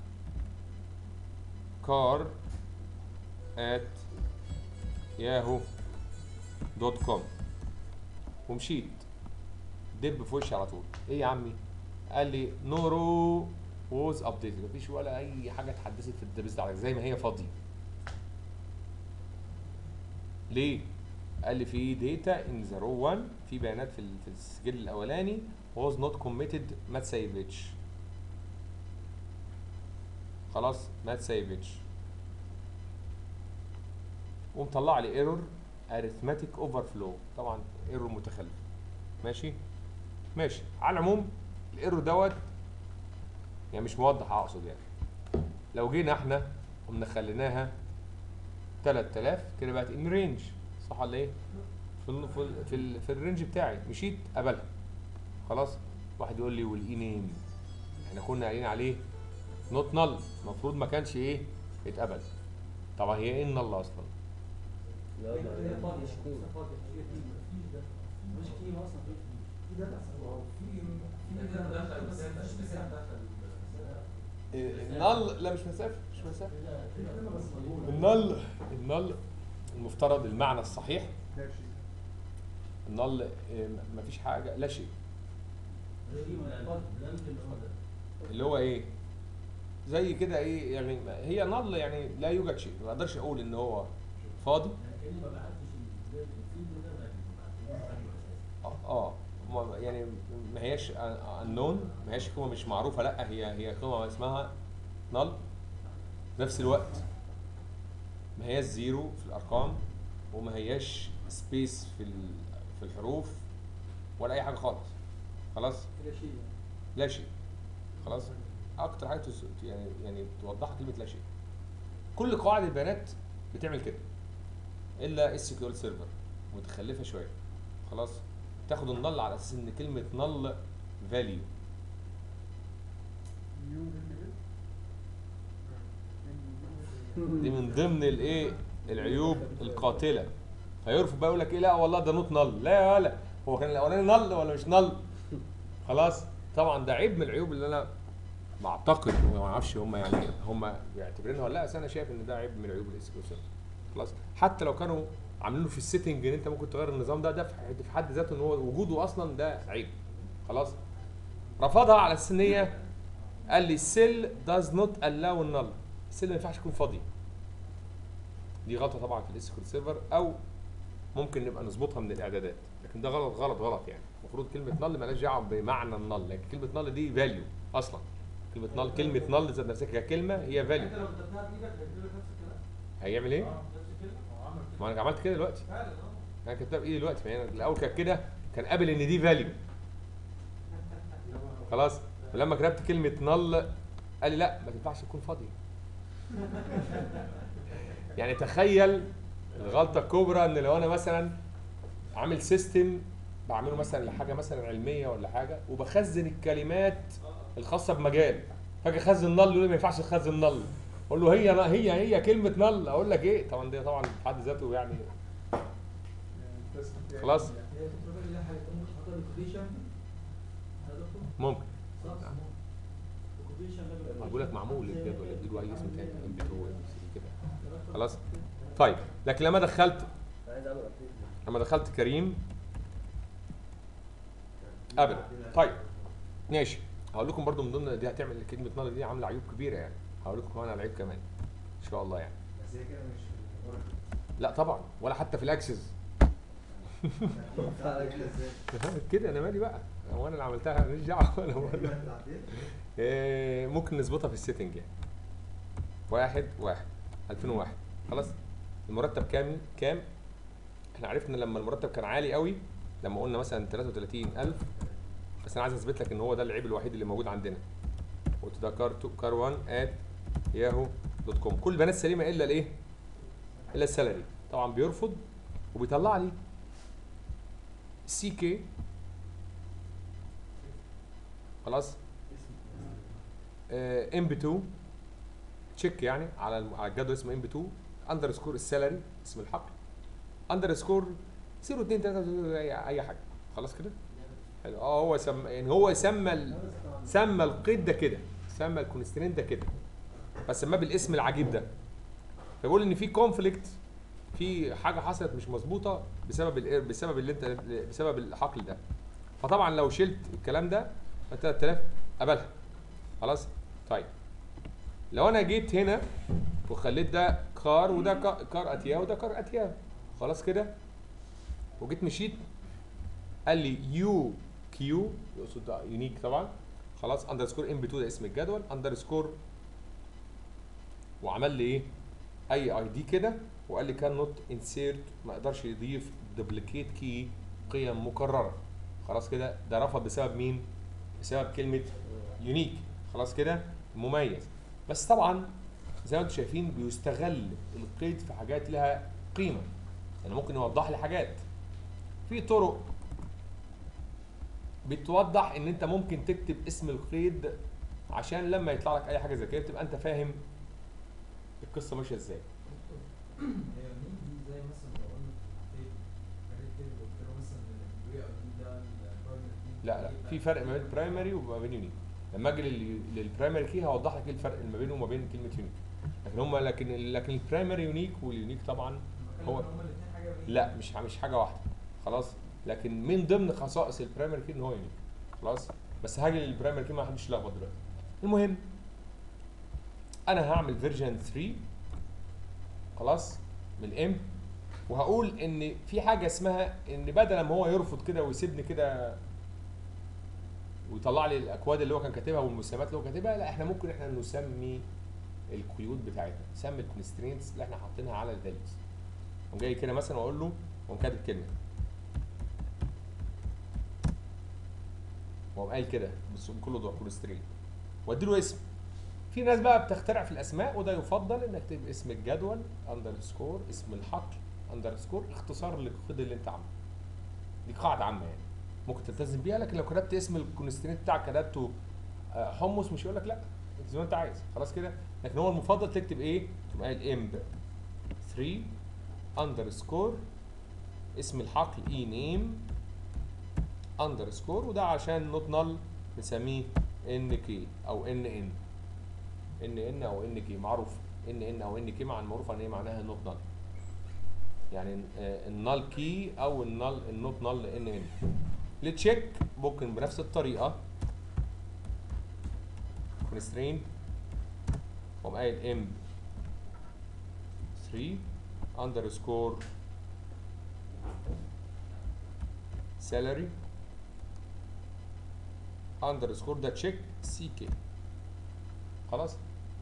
car@yahoo.com ومشيت دب في وشي على طول. ايه يا عمي؟ قال لي نورو ووز ابديتد، مفيش ولا اي حاجه اتحدثت في الداتابيز بتاعتك، زي ما هي فاضيه. ليه؟ قال لي في داتا ان ذا رو 1، في بيانات في السجل الاولاني was not committed ما تسيبتش. خلاص ما تسيبتش. ومطلع لي ايرور arithmetic overflow، طبعا ايرور متخلف. ماشي؟ ماشي. على العموم الايرور دوت يعني مش موضح، اقصد يعني لو جينا احنا قمنا خليناها 3000 كده بقت ان رينج، صح ولا ايه؟ في الرينج بتاعي، مشيت قبلها. خلاص. واحد يقول لي والاي نيم احنا كنا قايلين عليه نوت نل، المفروض ما كانش ايه اتقبل. طبعا هي ايه النل اصلا؟ لا هي ما فاضية، مش قيمة. فاضية، هي قيمة. مفيش قيمة أصلا في داتا. النل لا مش مسافه، مش مسافه. النل المفترض المعنى الصحيح النل مفيش حاجه، لا شيء. اللي هو ايه؟ زي كده ايه يعني، هي نل يعني لا يوجد شيء، ما اقدرش اقول ان هو فاضي. يعني ما هياش unknown، ما هياش قيمه مش معروفه، لا هي قيمه اسمها نل. في نفس الوقت ما هياش زيرو في الارقام، وما هياش سبيس في الحروف، ولا اي حاجه خالص. خلاص. لا شيء. خلاص. اكتر حاجه يعني توضحها كلمه لا شيء. كل قواعد البيانات بتعمل كده الا اس كيو ال سيرفر، متخلفه شويه. خلاص. تاخد النل على اساس ان كلمه نل فاليو. دي من ضمن الايه العيوب القاتله. فيرفض بقى يقول لك ايه، لا والله ده نوت نل، لا ولا هو كان الاولاني نل ولا مش نل. خلاص. طبعا ده عيب من العيوب اللي انا بعتقد، وما اعرفش هم بيعتبرينها ولا لا، بس انا شايف ان ده عيب من عيوب الاس كيو سيرفر. خلاص. حتى لو كانوا عاملينه في السيتنج ان انت ممكن تغير النظام ده في حد ذاته ان هو وجوده اصلا ده عيب. خلاص. رفضها على اساس ان هي قال لي السيل does not allow النل، السيل ما ينفعش يكون فاضي. دي غلطه طبعا في الاس كيو سيرفر، او ممكن نبقى نظبطها من الاعدادات، لكن ده غلط غلط غلط يعني. المفروض كلمه نل مالهاش دعوه بمعنى النل، لكن كلمه نل دي فاليو اصلا. كلمه نل ذات نفسها ككلمه هي فاليو. انت لو كتبتها بايدك هيجيب لك نفس الكلام. هيعمل ايه؟ نفس الكلمة. ما انا عملت كده دلوقتي، فعلا انا كتبتها بايدي دلوقتي، فهي الاول كانت كده، كان قابل ان دي فاليو. خلاص. ولما كتبت كلمه نل قال لي لا ما تنفعش تكون فاضيه. يعني تخيل الغلطه الكبرى، ان لو انا مثلا عامل سيستم بعمله مثلا لحاجه مثلا علميه ولا حاجه، وبخزن الكلمات الخاصه بمجال، فاجي اخزن نل يقول لي ما ينفعش تخزن نل. اقول له هي كلمه نل، اقول لك ايه؟ طبعا ده طبعا في حد ذاته يعني خلاص. هي الفكرة اللي هيكون حاطط الكوتيشن. يا دكتور. ممكن صح. الكوتيشن ده بيبقى اقول لك معمول الجدول، اديله اي اسم تاني ام بي 2 كده. خلاص. طيب لكن لما عايز اعمل ابديت. دخلت كريم ابدا. طيب ماشي. هقول لكم برضو من ضمن دي هتعمل كلمه نل دي عامله عيوب كبيره يعني، هقول لكم كمان على عيب كمان ان شاء الله يعني. بس هي كده مش في الأوراكل. لا طبعا، ولا حتى في الاكسس. كده انا مالي بقى، هو انا اللي عملتها ماليش دعوه انا ممكن نظبطها في السيتنج يعني. 1/1/2001 خلاص. المرتب كام؟ احنا عرفنا لما المرتب كان عالي قوي، لما قلنا مثلا 33,000، بس انا عايز اثبت لك ان هو ده العيب الوحيد اللي موجود عندنا. قلت ده kar1@yahoo.com، كل البيانات سليمه الا الايه؟ الا السالري. طبعا بيرفض وبيطلع لي CK خلاص، MB2 تشيك يعني على الجدول اسمه MB2 اندرسكور السالري اسم الحقل اندرسكور 0 2 3 اي حاجه خلاص كده. حلو. هو سمى القيد ده كده، سمى الكونسترين ده كده، بس سماه بالاسم العجيب ده. فبيقول ان في كونفليكت، في حاجه حصلت مش مظبوطه بسبب الحقل ده. فطبعا لو شلت الكلام ده 3000 قبلها خلاص. طيب لو انا جيت هنا وخليت ده كار وده كار اتياه وده كار اتياه خلاص كده، وجيت مشيت قال لي يو كيو يقصد ده يونيك طبعا خلاص، اندرسكور ام بي 2 ده اسم الجدول اندرسكور، وعمل لي ايه؟ اي دي كده، وقال لي كان نوت انسيرت، ما يقدرش يضيف دوبليكيت كي قيم مكرره خلاص كده. ده رفض بسبب مين؟ بسبب كلمه يونيك خلاص كده، مميز. بس طبعا زي ما انتم شايفين بيستغل القيد في حاجات لها قيمه، يعني ممكن يوضح لي حاجات في طرق بتوضح ان انت ممكن تكتب اسم القيد عشان لما يطلع لك اي حاجه زي كده تبقى انت فاهم القصه ماشيه ازاي. هي مين دي زي مثلا لو قلنا في حاجات كده قلت له مثلا الوي ار دي ده البرايمري، لا في فرق ما بين برايمري وما بين يونيك. لما اجي للبرايمري كي هوضح لك ايه الفرق ما بينه وما بين كلمه يونيك. لكن البرايمري يونيك واليونيك طبعا هو هما الاثنين حاجه بعيدة. لا مش حاجه واحده خلاص. لكن من ضمن خصائص البرايمري كي ان هو يونيك خلاص. بس هاجي للبرايمري كي ما حدش يلخبط دلوقتي. المهم انا هعمل فيرجن 3 خلاص من الام، وهقول ان في حاجه اسمها ان بدل ما هو يرفض كده ويسيبني كده ويطلع لي الاكواد اللي هو كان كاتبها والمسميات اللي هو كاتبها، لا احنا ممكن نسمي القيود بتاعتنا، نسمي الكونسترينتس اللي احنا حاطينها على الفاليوز. قوم جاي كده مثلا واقول له، واقوم كاتب كلمه، واقوم قايل كده بكل ضوء كونسترينت، وادي له اسم. في ناس بقى بتخترع في الاسماء، وده يفضل انك تكتب اسم الجدول اندرسكور اسم الحقل اندرسكور اختصار للقيد اللي انت عامله. دي قاعده عامه يعني ممكن تلتزم بيها، لكن لو كتبت اسم الكونسترينت بتاعك كتبته حمص مش هيقول لك لا زي ما انت عايز خلاص كده. لكن هو المفضل تكتب ايه؟ تقوم قايل امب 3 اندرسكور اسم الحقل اي نيم اندرسكور، وده عشان نوت نل نسميه ان كي او ان او ان كي، معروف ان او ان كي معروف عن ايه معناها نوت نل، يعني النال كي او النوت نل ان. للتشيك ممكن بنفس الطريقه كونسترين قوم قايل ام 3 اندرسكور سالري اندرسكور ده تشيك سي كي خلاص.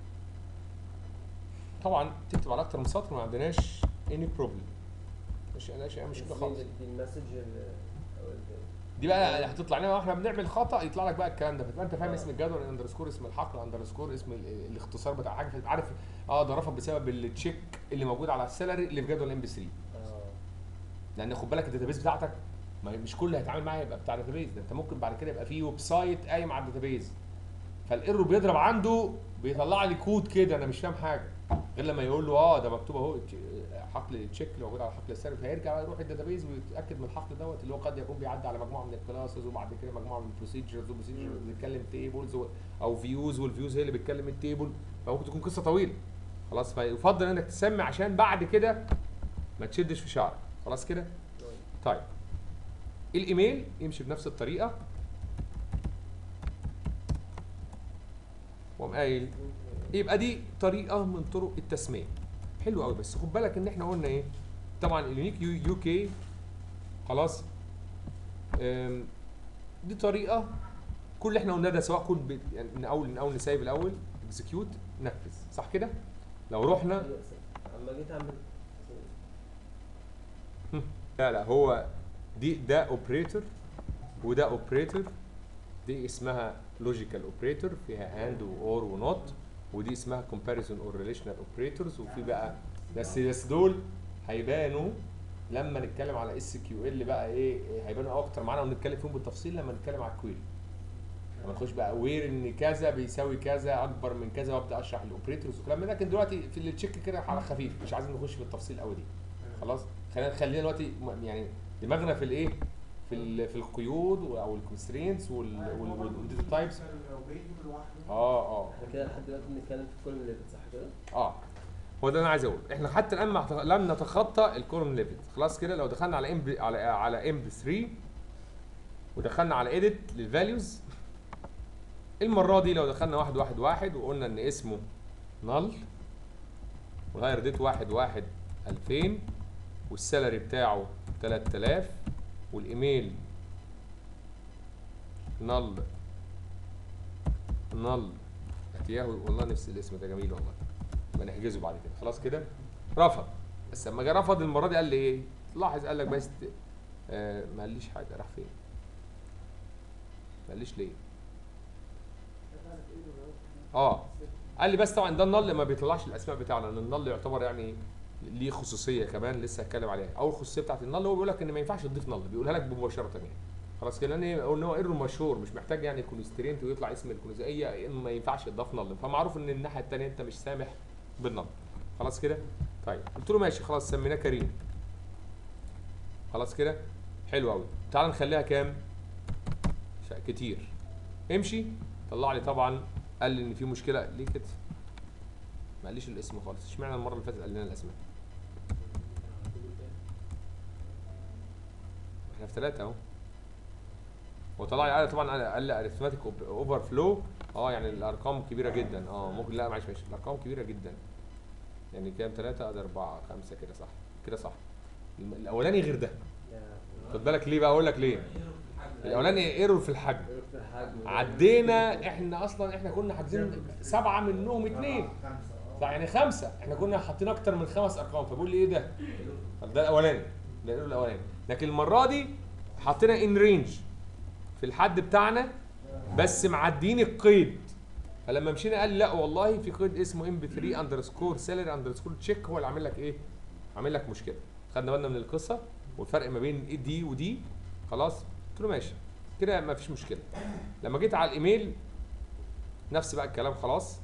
طبعا تكتب على اكتر من سطر ما عندناش اني بروبلم، مش اي مشكله خالص. دي المسج دي بقى هتطلع لنا واحنا بنعمل خطا يطلع لك بقى الكلام ده، فتبقى انت فاهم اسم الجدول اندرسكور اسم الحقل اندرسكور اسم الاختصار بتاع حاجه، فتبقى عارف ده رفض بسبب التشيك اللي موجود على السالري اللي في جدول ام بي 3. لان خد بالك الداتابيز بتاعتك مش كل اللي هيتعامل معاها يبقى بتاع داتابيز، ده انت ممكن بعد كده يبقى فيه ويب سايت قايم على الداتابيز، فالايرور بيضرب عنده بيطلع لي كود كده انا مش فاهم حاجه، غير لما يقول له ده مكتوب اهو حقل التشيك اللي موجود على حقل السالري، فيرجع يروح الداتابيز ويتاكد من الحقل دوت اللي هو قد يكون بيعدي على مجموعه من الكلاسز، وبعد كده مجموعه من البروسيجرز بيتكلم تيبلز او فيوز، والفيوز هي اللي بتكلم التيبل، فممكن تكون قصه طويله خلاص. فيفضل انك تسمي عشان بعد كده ما تشدش في شعرك خلاص كده. طيب الايميل يمشي بنفس الطريقه، وقام قايل يبقى دي طريقه من طرق التسميه حلو قوي. بس خد بالك ان احنا قلنا ايه، طبعا اليونيك يو كي خلاص. دي طريقه كل اللي احنا قلناه ده، سواء كود يعني من اول نسيب الاول اكزكيوت نفذ، صح كده؟ لو رحنا اما جيت اعمل لا هو ده اوبريتور وده اوبريتور، دي اسمها لوجيكال اوبريتور فيها اند واور ونوت، ودي اسمها كومباريزون اور ريليشنال اوبريتورز. وفي بقى بس دول هيبانوا لما نتكلم على اس كيو ال بقى ايه، هيبانوا اكتر معانا ونتكلم فيهم بالتفصيل لما نتكلم على الكويري، لما نخش بقى وير ان كذا بيساوي كذا اكبر من كذا وابدا اشرح الاوبريتورز والكلام ده. لكن دلوقتي في التشيك كده على خفيف، مش عايزين نخش في التفصيل قوي دي. خلاص خلينا دلوقتي يعني دماغنا في الايه، في القيود او الكونسترينتس والداتا تايبس. احنا كده لحد دلوقتي بنتكلم في الكولوم ليفل، صح كده؟ هو ده اللي انا عايز اقوله. احنا حتى الان لم نتخطى الكولوم ليفل. خلاص كده لو دخلنا على على ام 3 ودخلنا على اديت للفاليوز، المره دي لو دخلنا 111 وقلنا ان اسمه نل وغير ديت 1/1/2000 والسالري بتاعه 3000 والايميل نل اتياهو، والله نفس الاسم ده جميل والله، ما نحجزه بعد كده. خلاص كده رفض. بس لما جه رفض المره دي قال لي ايه؟ لاحظ قال لك بس ما قاليش حاجه، راح فين؟ ما قاليش ليه؟ قال لي بس طبعا ده النل ما بيطلعش الاسماء بتاعنا، لان النل يعتبر يعني ليه خصوصيه كمان لسه هتكلم عليها. اول خصوصيه بتاعت النل هو بيقول لك ان ما ينفعش تضيف نل، بيقولها لك مباشره يعني. خلاص كده، لان هو ايرور مشهور مش محتاج يعني كونسترينت ويطلع اسم الكونسترينت، ما ينفعش يضاف نل، فمعروف ان الناحيه الثانيه انت مش سامح بالنل. خلاص كده؟ طيب قلت له ماشي خلاص سميناه كريم. خلاص كده؟ حلو قوي. تعال نخليها كام؟ كتير. امشي. طلع لي طبعا قال لي ان في مشكله. ليه كده؟ ما قاليش الاسم خالص. اشمعنى المره اللي فاتت قال لنا الاسماء؟ احنا في 3 اهو. وطلع لي قال طبعا قال لي اريثماتيك اوفر فلو. يعني الارقام كبيره جدا. ممكن لا معلش الارقام كبيره جدا. يعني كام؟ 3 ادي 4 5 كده صح؟ كده صح. الاولاني غير ده. خد بالك ليه بقى؟ اقول لك ليه. الاولاني ايرور في الحجم. عدينا احنا اصلا احنا كنا حاجزين 7 منهم 2. صح يعني 5. احنا كنا حاطين اكتر من 5 ارقام، فبقول لي ايه ده؟ ده الاولاني. ده الايرور الاولاني. لكن المره دي حطينا ان رينج في الحد بتاعنا بس معديين القيد. فلما مشينا قال لا والله في قيد اسمه ام بي 3 اندرسكور سالري اندرسكور تشيك هو اللي عامل لك ايه؟ عامل لك مشكله. خدنا بالنا من القصه والفرق ما بين دي ودي. خلاص؟ قلت له ماشي كده ما فيش مشكله. لما جيت على الايميل نفس بقى الكلام. خلاص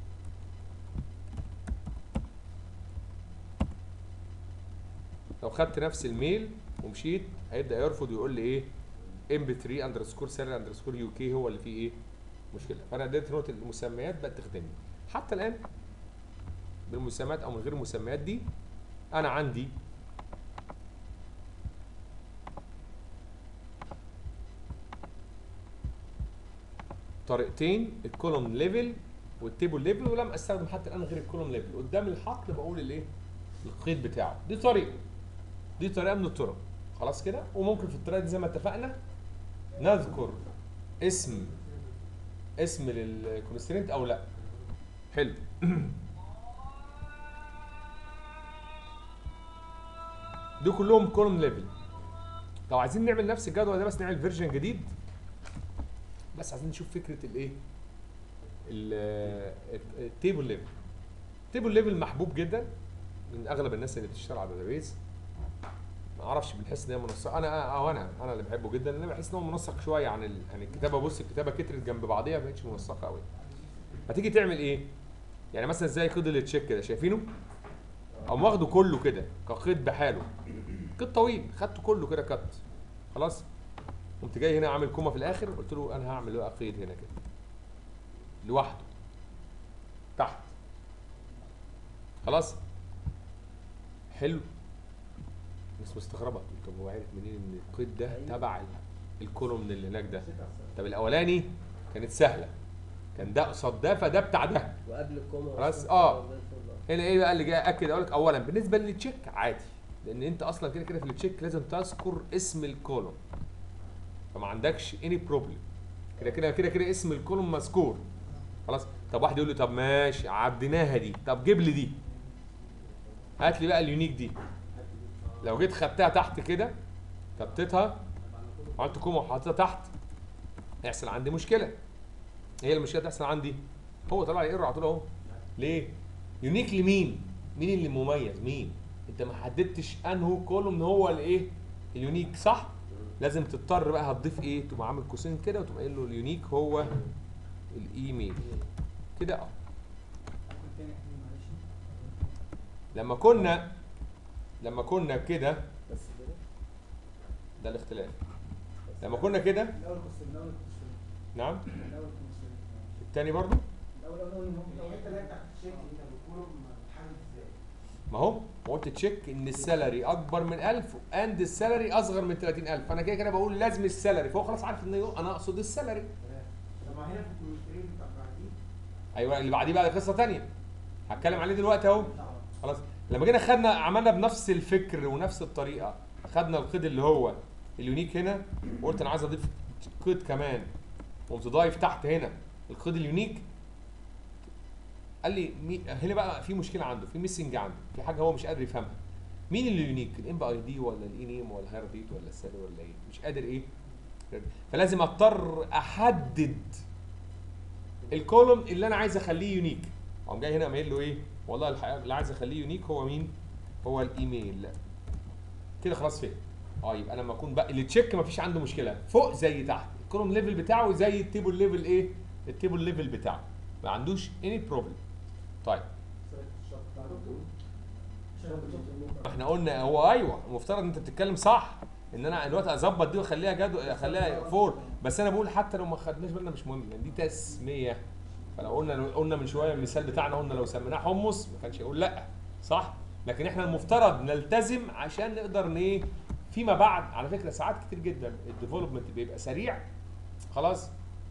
لو خدت نفس الميل ومشيت هيبدا يرفض ويقول لي ايه؟ ام بي 3 اندرسكور سالري اندرسكور يو كي هو اللي فيه ايه؟ مشكله. فانا قدرت نوت المسميات بقت تخدمني حتى الان بالمسميات او من غير المسميات دي. انا عندي طريقتين، الكولوم ليفل والتيبل ليفل، ولم استخدم حتى الان غير الكولوم ليفل. قدام الحقل بقول الايه؟ القيد بتاعه. دي طريقه من الطرق. خلاص كده. وممكن في الطريقه دي زي ما اتفقنا نذكر اسم للكونسترينت او لا. حلو. دول كلهم كولوم ليفل. لو عايزين نعمل نفس الجدول ده بس نعمل فيرجن جديد، بس عايزين نشوف فكره الايه؟ التيبل ليفل. التيبل ليفل محبوب جدا من اغلب الناس اللي بتشتغل على الداتابيز. ما اعرفش، بنحس ان هي منسق. انا اللي بحبه جدا، لان بحس ان هو منسق شويه عن يعني الكتابه. بص الكتابه كترت جنب بعضيها ما بقتش منسقه قوي. هتيجي تعمل ايه؟ يعني مثلا زي قيد التشيك كده، شايفينه؟ او واخده كله كده كقيد بحاله. قيد طويل خدته كله كده كت. خلاص؟ قمت جاي هنا عامل كوما في الاخر، قلت له انا هعمل بقى قيد هنا كده لوحده تحت. خلاص؟ حلو. الناس مستغربه، طب هو عارف منين ان القيد ده تبع الكولوم اللي هناك ده؟ طب الاولاني كانت سهله، كان ده قصاد ده فده بتاع ده وقبل الكوما خلاص. هنا ايه بقى اللي جاي اكد؟ اقول لك اولا بالنسبه للتشيك عادي، لان انت اصلا كده كده في التشيك لازم تذكر اسم الكولوم، فما عندكش اني بروبلم، كده اسم الكولوم مذكور خلاص. طب واحد يقول لي طب ماشي عديناها دي، طب جيب لي دي، هات لي بقى اليونيك دي. لو جيت خدتها تحت كده ثبتتها عملت كوما وحطيتها تحت هيحصل عندي مشكله. هي المشكله تحصل عندي، هو طلع لي ايرور على طول اهو. ليه؟ يونيك لمين؟ مين اللي مميز؟ مين؟ انت ما حددتش انه كولوم هو الايه؟ اليونيك صح؟ لازم تضطر بقى هتضيف ايه؟ تقوم عامل قوسين كده وتقوم قايل له اليونيك هو الايميل كده اه. لما كنا كده بس كده ده الاختلاف. لما كنا كده الاول كنت نعم الاول كنت التاني برضو الاول الحته اللي هي بتاعت الشيك انت بتقول حاجه ازاي؟ ما هو قلت تشيك ان السالري اكبر من 1000 اند السالري اصغر من 30000، فانا كده بقول لازم السالري، فهو خلاص عارف ان انا اقصد السالري. طب ما هنا في الكوليسترول بتاع بعدين ايوه اللي بعديه بقى قصه ثانيه هتكلم عليه دلوقتي اهو. خلاص لما جينا خدنا عملنا بنفس الفكر ونفس الطريقه، خدنا القيد اللي هو اليونيك هنا وقلت انا عايز اضيف قيد كمان، قمت ضايف تحت هنا القيد اليونيك. قال لي هنا بقى في مشكله عنده، في ميسنج عنده، في حاجه هو مش قادر يفهمها. مين اللي يونيك؟ الام بي اي دي ولا الاي نيم ولا الهاير ديت ولا السالري ولا ايه؟ مش قادر ايه؟ فلازم اضطر احدد الكولوم اللي انا عايز اخليه يونيك. اقوم جاي هنا قايل له ايه؟ والله الحقيقه اللي عايز اخليه يونيك هو مين؟ هو الايميل. كده خلاص فين؟ يبقى لما اكون بقى اللي تشيك مفيش عنده مشكله، فوق زي تحت، الكولوم ليفل بتاعه زي التيبل ليفل ايه؟ التيبل ليفل بتاعه ما عندوش اني بروبلم. طيب احنا قلنا هو ايوه المفترض ان انت بتتكلم صح ان انا دلوقتي اظبط دي واخليها اخليها فور، بس انا بقول حتى لو ما خدناش بالنا مش مهم لان دي تسميه. فلو قلنا من شويه المثال بتاعنا قلنا لو سميناه حمص ما كانش يقول لا صح، لكن احنا المفترض نلتزم عشان نقدر ايه فيما بعد. على فكره ساعات كتير جدا الديفلوبمنت بيبقى سريع خلاص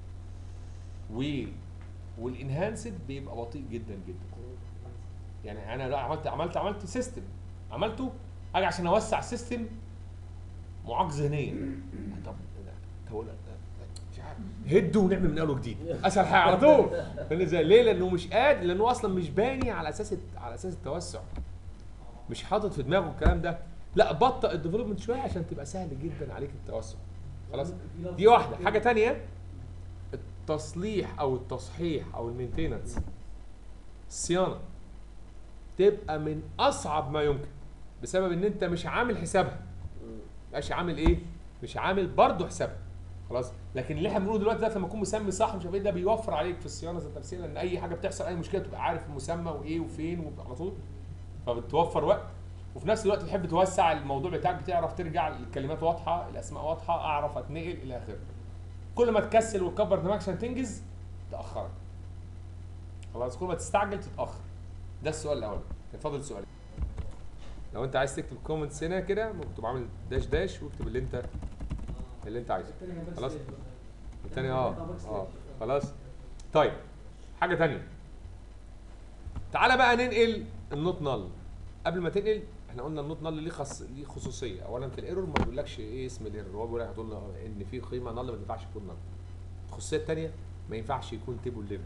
والانهانسد بيبقى بطيء جدا جدا. يعني انا عملت سيستم عملته اجي عشان اوسع السيستم معاق ذهنيا. طب مش عارف هده ونعمل من اول وجديد اسهل حاجه على طول. ليه؟ لانه مش قادر، لانه اصلا مش باني على اساس التوسع، مش حاطط في دماغه الكلام ده. لا بطئ الديفلوبمنت شويه عشان تبقى سهل جدا عليك التوسع. خلاص دي واحده. حاجه ثانيه التصليح او التصحيح او المينتيننس، الصيانه تبقى من اصعب ما يمكن بسبب ان انت مش عامل حسابها. مش عامل ايه؟ مش عامل برضه حسابها. خلاص لكن اللي احنا بنقوله دلوقتي ده لما اكون مسمي صح مش عارف ايه ده بيوفر عليك في الصيانه ذات نفسها، لان اي حاجه بتحصل اي مشكله تبقى عارف المسمى وايه وفين على طول، فبتوفر وقت. وفي نفس الوقت تحب توسع الموضوع بتاعك، بتعرف ترجع الكلمات واضحه، الاسماء واضحه، اعرف اتنقل الى اخره. كل ما تكسل وتكبر دماغك عشان تنجز تاخرك. خلاص كل ما تستعجل تتاخر. ده السؤال الاول. كان فاضل سؤال. لو انت عايز تكتب كومنتس هنا كده ممكن تبقى عامل داش داش واكتب اللي انت عايزه. خلاص الثاني خلاص. طيب حاجه ثانيه، تعالى بقى ننقل النوت نال. قبل ما تنقل احنا قلنا النوت نال ليه خصوصيه. اولا في الايرور ما بيقولكش ايه اسم الايرور، هو بيقول لك هتقول ان في قيمه نال ما ينفعش تكون نال. الخصوصيه الثانيه ما ينفعش يكون تيبل ليفل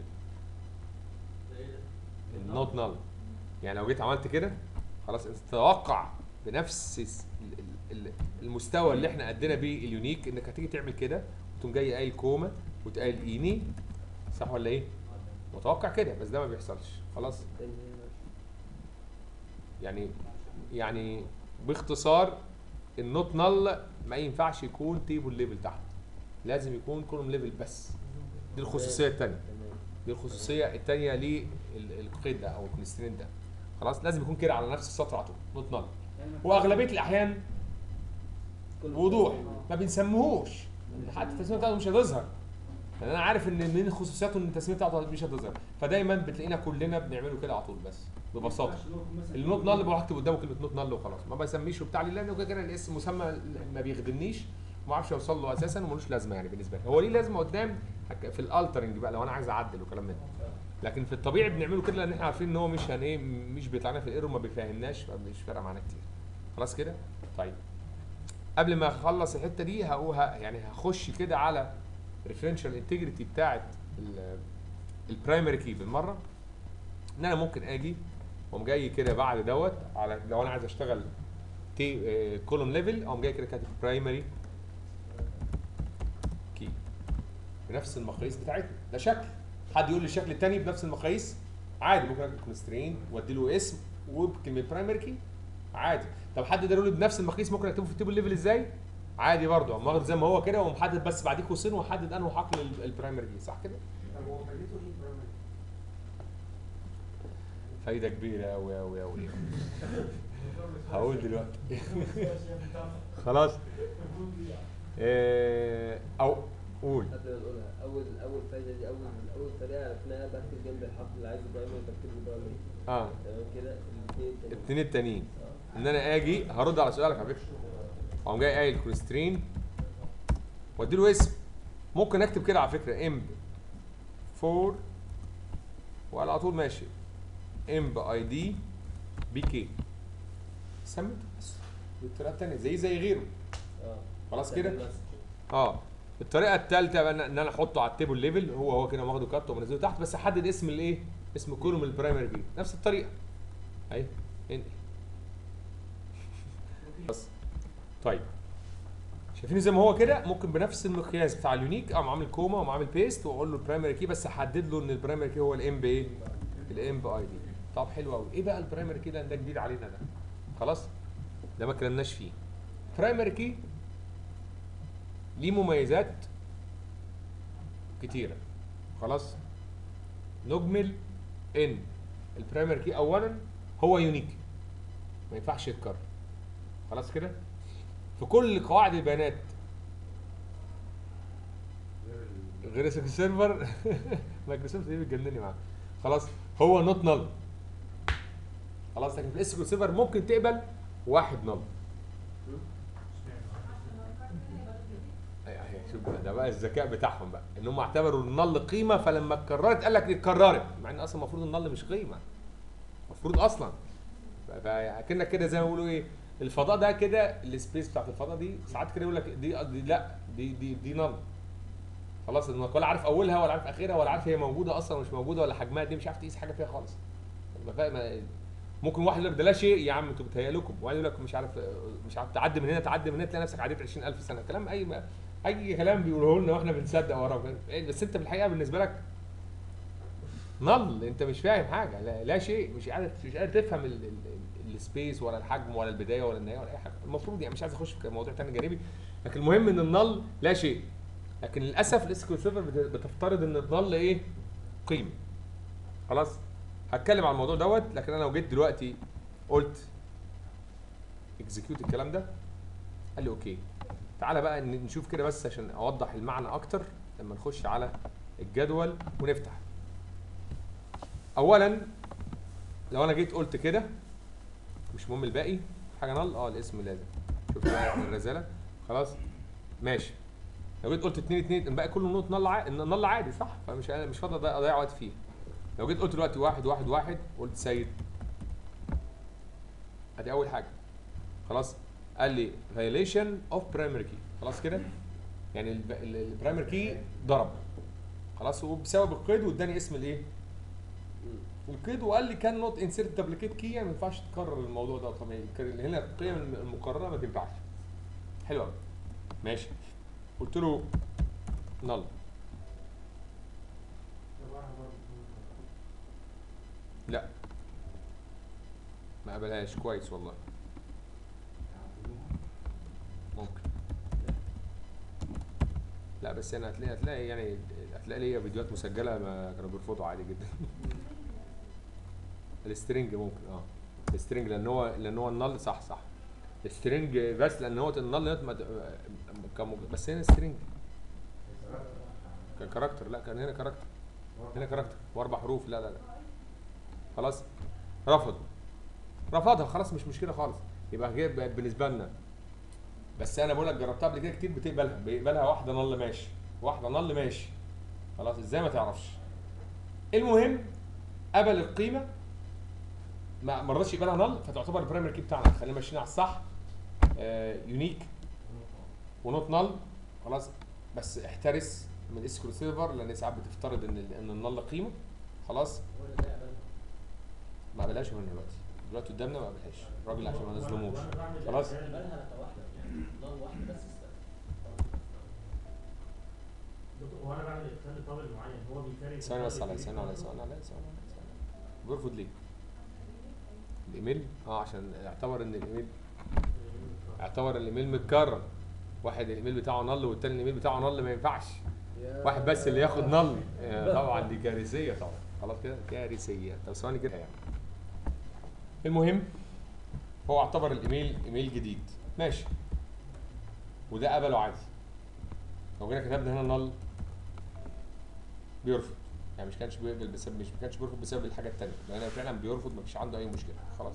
النوت نال. يعني لو جيت عملت كده خلاص انت تتوقع بنفس المستوى اللي احنا ادينا بيه اليونيك انك هتيجي تعمل كده وتقوم جاي قايل كوما وتقايل ايني، صح ولا ايه؟ متوقع كده بس ده ما بيحصلش. خلاص يعني باختصار النوت نال ما ينفعش يكون تيبل ليفل تحت، لازم يكون كولوم ليفل بس. دي الخصوصيه الثانيه. دي الخصوصيه الثانيه للقيد ده او الكونسترين ده. خلاص لازم يكون كده على نفس السطر على طول نوت نال. واغلبيه الاحيان وضوح ما بنسميهوش حتى التسميه بتاعته مش هتظهر، لان انا عارف ان من خصوصياته ان التسميه بتاعته مش هتظهر، فدايما بتلاقينا كلنا بنعمله كده على طول بس ببساطه. النوت نال بروح اكتب قدامه كلمه نوت نال وخلاص، ما بسميش وبتاع لي لانه كده الاسم مسمى ما بيخدمنيش وما اعرفش اوصل له اساسا وملوش لازمه يعني بالنسبه لي. هو ليه لازمه قدام في الالترنج بقى لو انا عايز اعدل وكلام من ده، لكن في الطبيعي بنعمله كده لان احنا عارفين ان هو مش بيطلع لنا في الايرور ما بيفهمناش فمش فارقه معانا كتير. خلاص كده. طيب قبل ما اخلص الحته دي يعني هخش كده على ريفرنشال انتجريتي بتاعت البرايمري كي بالمره. ان انا ممكن اجي واقوم جاي كده بعد دوت على لو انا عايز اشتغل كولوم ليفل، اقوم جاي كده كاتب برايمري كي بنفس المقاييس بتاعتنا. ده شكل، حد يقول لي الشكل الثاني بنفس المقاييس عادي، ممكن اكتب كونسترين وادي له اسم وبكلمه برايمري كي عادي. طب حد يقول لي بنفس المقاييس ممكن اكتبه في التيبل ليفل ازاي؟ عادي برضه، اقوم واخد زي ما هو كده ومحدد بس بعديه قوسين وحدد انه حقل البرايمري كي، صح كده؟ طب هو فايدته ايه برايمري؟ فايده كبيره قوي قوي قوي. هقول دلوقتي. خلاص. او قول. قبل ما نقولها، اول فايده دي، اول طريقه عرفناها بكتب جنب الحرف اللي عايزه برايمري بكتب له برايمري. تمام كده. الاثنين التانيين ان انا اجي هرد على سؤالك على فكره، اقوم جاي قايل كونسترين وادي له اسم. ممكن اكتب كده على فكره امب فور وعلى طول ماشي امب اي دي بي كي، سميته بس بالطريقه الثانيه زي غيره. خلاص كده. الطريقه الثالثه بقى ان انا احطه على التيبل ليفل، هو كده واخده كات ومنزله تحت، بس احدد اسم الايه، اسم كولوم البرايمري كي نفس الطريقه اهي انقل بس. طيب شايفين زي ما هو كده، ممكن بنفس المقياس بتاع اليونيك اقوم عامل كوما واقوم عامل بيست واقول له البرايمري كي، بس احدد له ان البرايمري كي هو الام بايه؟ الام باي دي. طب حلو قوي. ايه بقى البرايمري كي ده؟ ده جديد علينا ده، خلاص ده ما اتكلمناش فيه. برايمري كي ليه مميزات كتيره. خلاص نجمل ان البرايمري كي اولا هو يونيك، ما ينفعش يتكرر. خلاص كده. في كل قواعد البيانات غير السيرفر مايكروسوفت دي بتجنني معاها. خلاص هو نوت نل. خلاص لكن في الاس كيو سيرفر ممكن تقبل واحد نل. شوف ده بقى الذكاء بتاعهم بقى، ان هم اعتبروا النل قيمه، فلما اتكررت قال لك اتكررت، مع ان اصلا المفروض النل مش قيمه المفروض اصلا. فاكنك كده زي ما بيقولوا ايه، الفضاء ده كده السبيس بتاعت الفضاء دي ساعات كده يقول لك دي لا دي نل. خلاص انك ولا عارف اولها ولا عارف اخرها ولا عارف هي موجوده اصلا مش موجوده ولا حجمها دي، مش عارف تقيس حاجه فيها خالص. ممكن واحد يقول لك ده لا شيء يا عم انتوا بتهيأ لكم، واحد يقول لك مش عارف تعدي من هنا تلاقي نفسك عديت 20000 سنه. كلام اي كلام بيقولوه لنا واحنا بنصدق وراه، بس انت في الحقيقه بالنسبه لك نل، انت مش فاهم حاجه، لا شيء، مش قادر تفهم السبيس ولا الحجم ولا البدايه ولا النهايه ولا اي حاجه. المفروض يعني مش عايز اخش في موضوع ثاني جانبي، لكن المهم ان النل لا شيء. لكن للاسف الاس كيو سيرفر بتفترض ان النل ايه؟ قيمه. خلاص هتكلم على الموضوع دوت، لكن انا لو جيت دلوقتي قلت اكزكيوت الكلام ده قال لي اوكي. تعالى بقى نشوف كده بس عشان اوضح المعنى اكتر لما نخش على الجدول ونفتح. اولا لو انا جيت قلت كده مش مهم الباقي حاجه نل، الاسم لازم. شوف بقى الرساله. خلاص ماشي. لو جيت قلت 2 2 الباقي كله نوت نل عادي صح، مش فاضي اضيع وقت فيه. لو جيت قلت دلوقتي 1 1 1 قلت سيد، ادي اول حاجه. خلاص قال لي violation of primary key. خلاص كده يعني البرايمري كي ضرب خلاص، وبسبب القيد واداني اسم الايه؟ القيد، وقال لي كان نوت انسيرت دبليكيت كي، يعني ما ينفعش تكرر الموضوع ده. طبعا هنا القيم المكرره ما تنفعش. حلو قوي ماشي. قلت له نل. لا ما قبلهاش كويس والله. ممكن لا بس انا هتلاقي يعني هتلاقي ليا فيديوهات مسجله ما كانوا بيرفضوا عادي جدا. السترنج ممكن السترنج لان هو النل صح السترنج بس لان هو النل بس هنا سترنج كان كاركتر. لا كان هنا كاركتر واربع حروف. لا خلاص رفضها خلاص مش مشكله خالص. يبقى هي بالنسبه لنا، بس انا بقول لك جربتها قبل كده كتير بيقبلها واحده نل ماشي واحده نل ماشي. خلاص ازاي ما تعرفش. المهم قبل القيمه ما رضاش يقبلها نل، فتعتبر البرايمري كي بتاعنا. خلينا ماشيين على الصح. يونيك ونوت نل. خلاص، بس احترس من الاسكيول سيرفر لان ساعات بتفترض ان النل قيمه. خلاص، هو اللي بيعمل. ما قبلهاش من دلوقتي قدامنا، ما قبلهاش الراجل عشان ما نظلموش. خلاص، قبلها واحده يعني نار واحده بس هو انا بعمل ادخال لطابل معين هو بيكاري. ثواني بس عليا، ثواني عليا. بيرفض ليه؟ الايميل عشان اعتبر ان الايميل متكرر. واحد الايميل بتاعه نل والتاني الايميل بتاعه نل، ما ينفعش واحد بس اللي ياخد نل. طبعا دي كارثيه طبعا. خلاص كده كارثيه. طب ثواني كده يعني. المهم هو اعتبر الايميل ايميل جديد، ماشي، وده قبله عادي. لو جينا كتبنا هنا نل بيرفض، يعني مش كانش بيقبل بسبب، مش ما كانش بيرفض بسبب الحاجه الثانيه، لان فعلا بيرفض، ما فيش عنده اي مشكله. خلاص.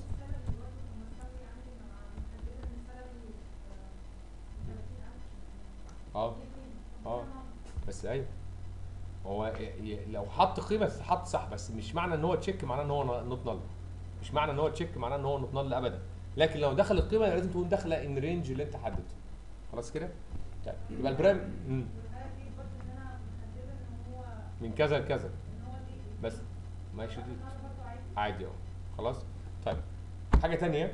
بس ايوه، هو لو حط قيمه حط صح، بس مش معنى ان هو تشيك معناه ان هو نوت نل. مش معنى ان هو تشيك معناه ان هو نوت نل ابدا. لكن لو دخل القيمه لازم تكون داخله ان رينج اللي انت حددته. خلاص كده؟ طيب يبقى البرايم من كذا لكذا بس ماشي، دي عادي اهو. خلاص. طيب حاجه ثانيه،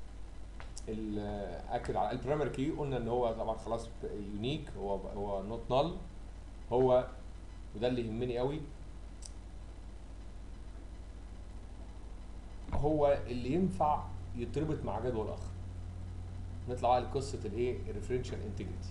اكد على البرايمري كي. قلنا ان هو طبعا خلاص يونيك، هو نوت نل، هو وده اللي يهمني قوي، هو اللي ينفع يتربط مع جدول اخر. نطلع بقى لقصه الايه؟ الريفرنشال انتجريتي.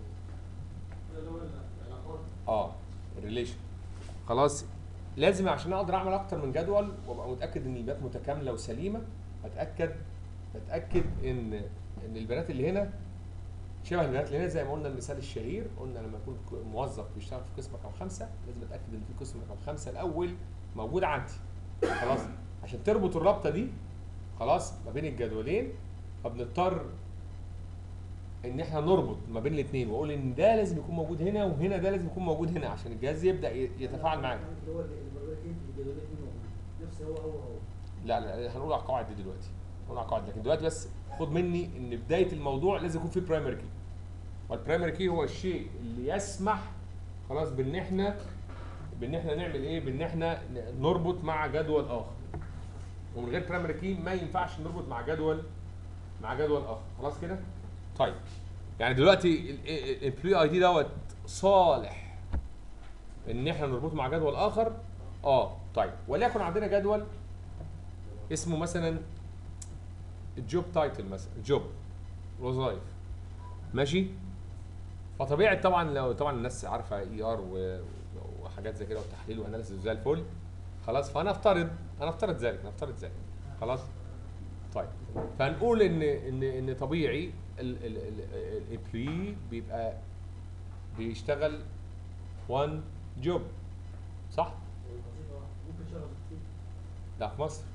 الريليشن. خلاص، لازم عشان اقدر اعمل اكتر من جدول وابقى متاكد ان البيانات متكامله وسليمه، اتاكد ان البيانات اللي هنا شبه البيانات اللي هنا. زي ما قلنا المثال الشهير، قلنا لما يكون موظف بيشتغل في قسم رقم 5 لازم اتاكد ان في قسم رقم 5 الاول موجود عندي. خلاص، عشان تربط الرابطه دي خلاص ما بين الجدولين، فبنضطر ان احنا نربط ما بين الاثنين، واقول ان ده لازم يكون موجود هنا وهنا ده لازم يكون موجود هنا عشان الجهاز يبدا يتفاعل معاك. هو الجدولين نفس هو لا هنقول على القواعد دي دلوقتي، لكن دلوقتي بس خد مني ان بدايه الموضوع لازم يكون في برايمري كي. والبرايمري كي هو الشيء اللي يسمح خلاص بان احنا نعمل ايه؟ بان احنا نربط مع جدول اخر. ومن غير برايمري كي ما ينفعش نربط مع جدول اخر. خلاص كده؟ طيب يعني دلوقتي الامبلوي اي دي دوت صالح ان احنا نربطه مع جدول اخر. طيب وليكن عندنا جدول اسمه مثلا الجوب تايتل، مثلا جوب الوظائف، ماشي. فطبيعي طبعا لو الناس عارفه اي ار وحاجات زي كده والتحليل واناليسيس زي الفل. خلاص، فهنفترض ذلك. خلاص. طيب فهنقول ان طبيعي الامبلوي بيبقى بيشتغل 1 جوب، صح؟ ممكن شغل لا في مصر.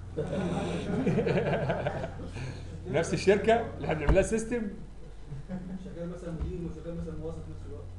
نفس الشركه اللي احنا بنعملها سيستم، شغال مثلا مدير وشغال مثلا موظف في نفس الوقت.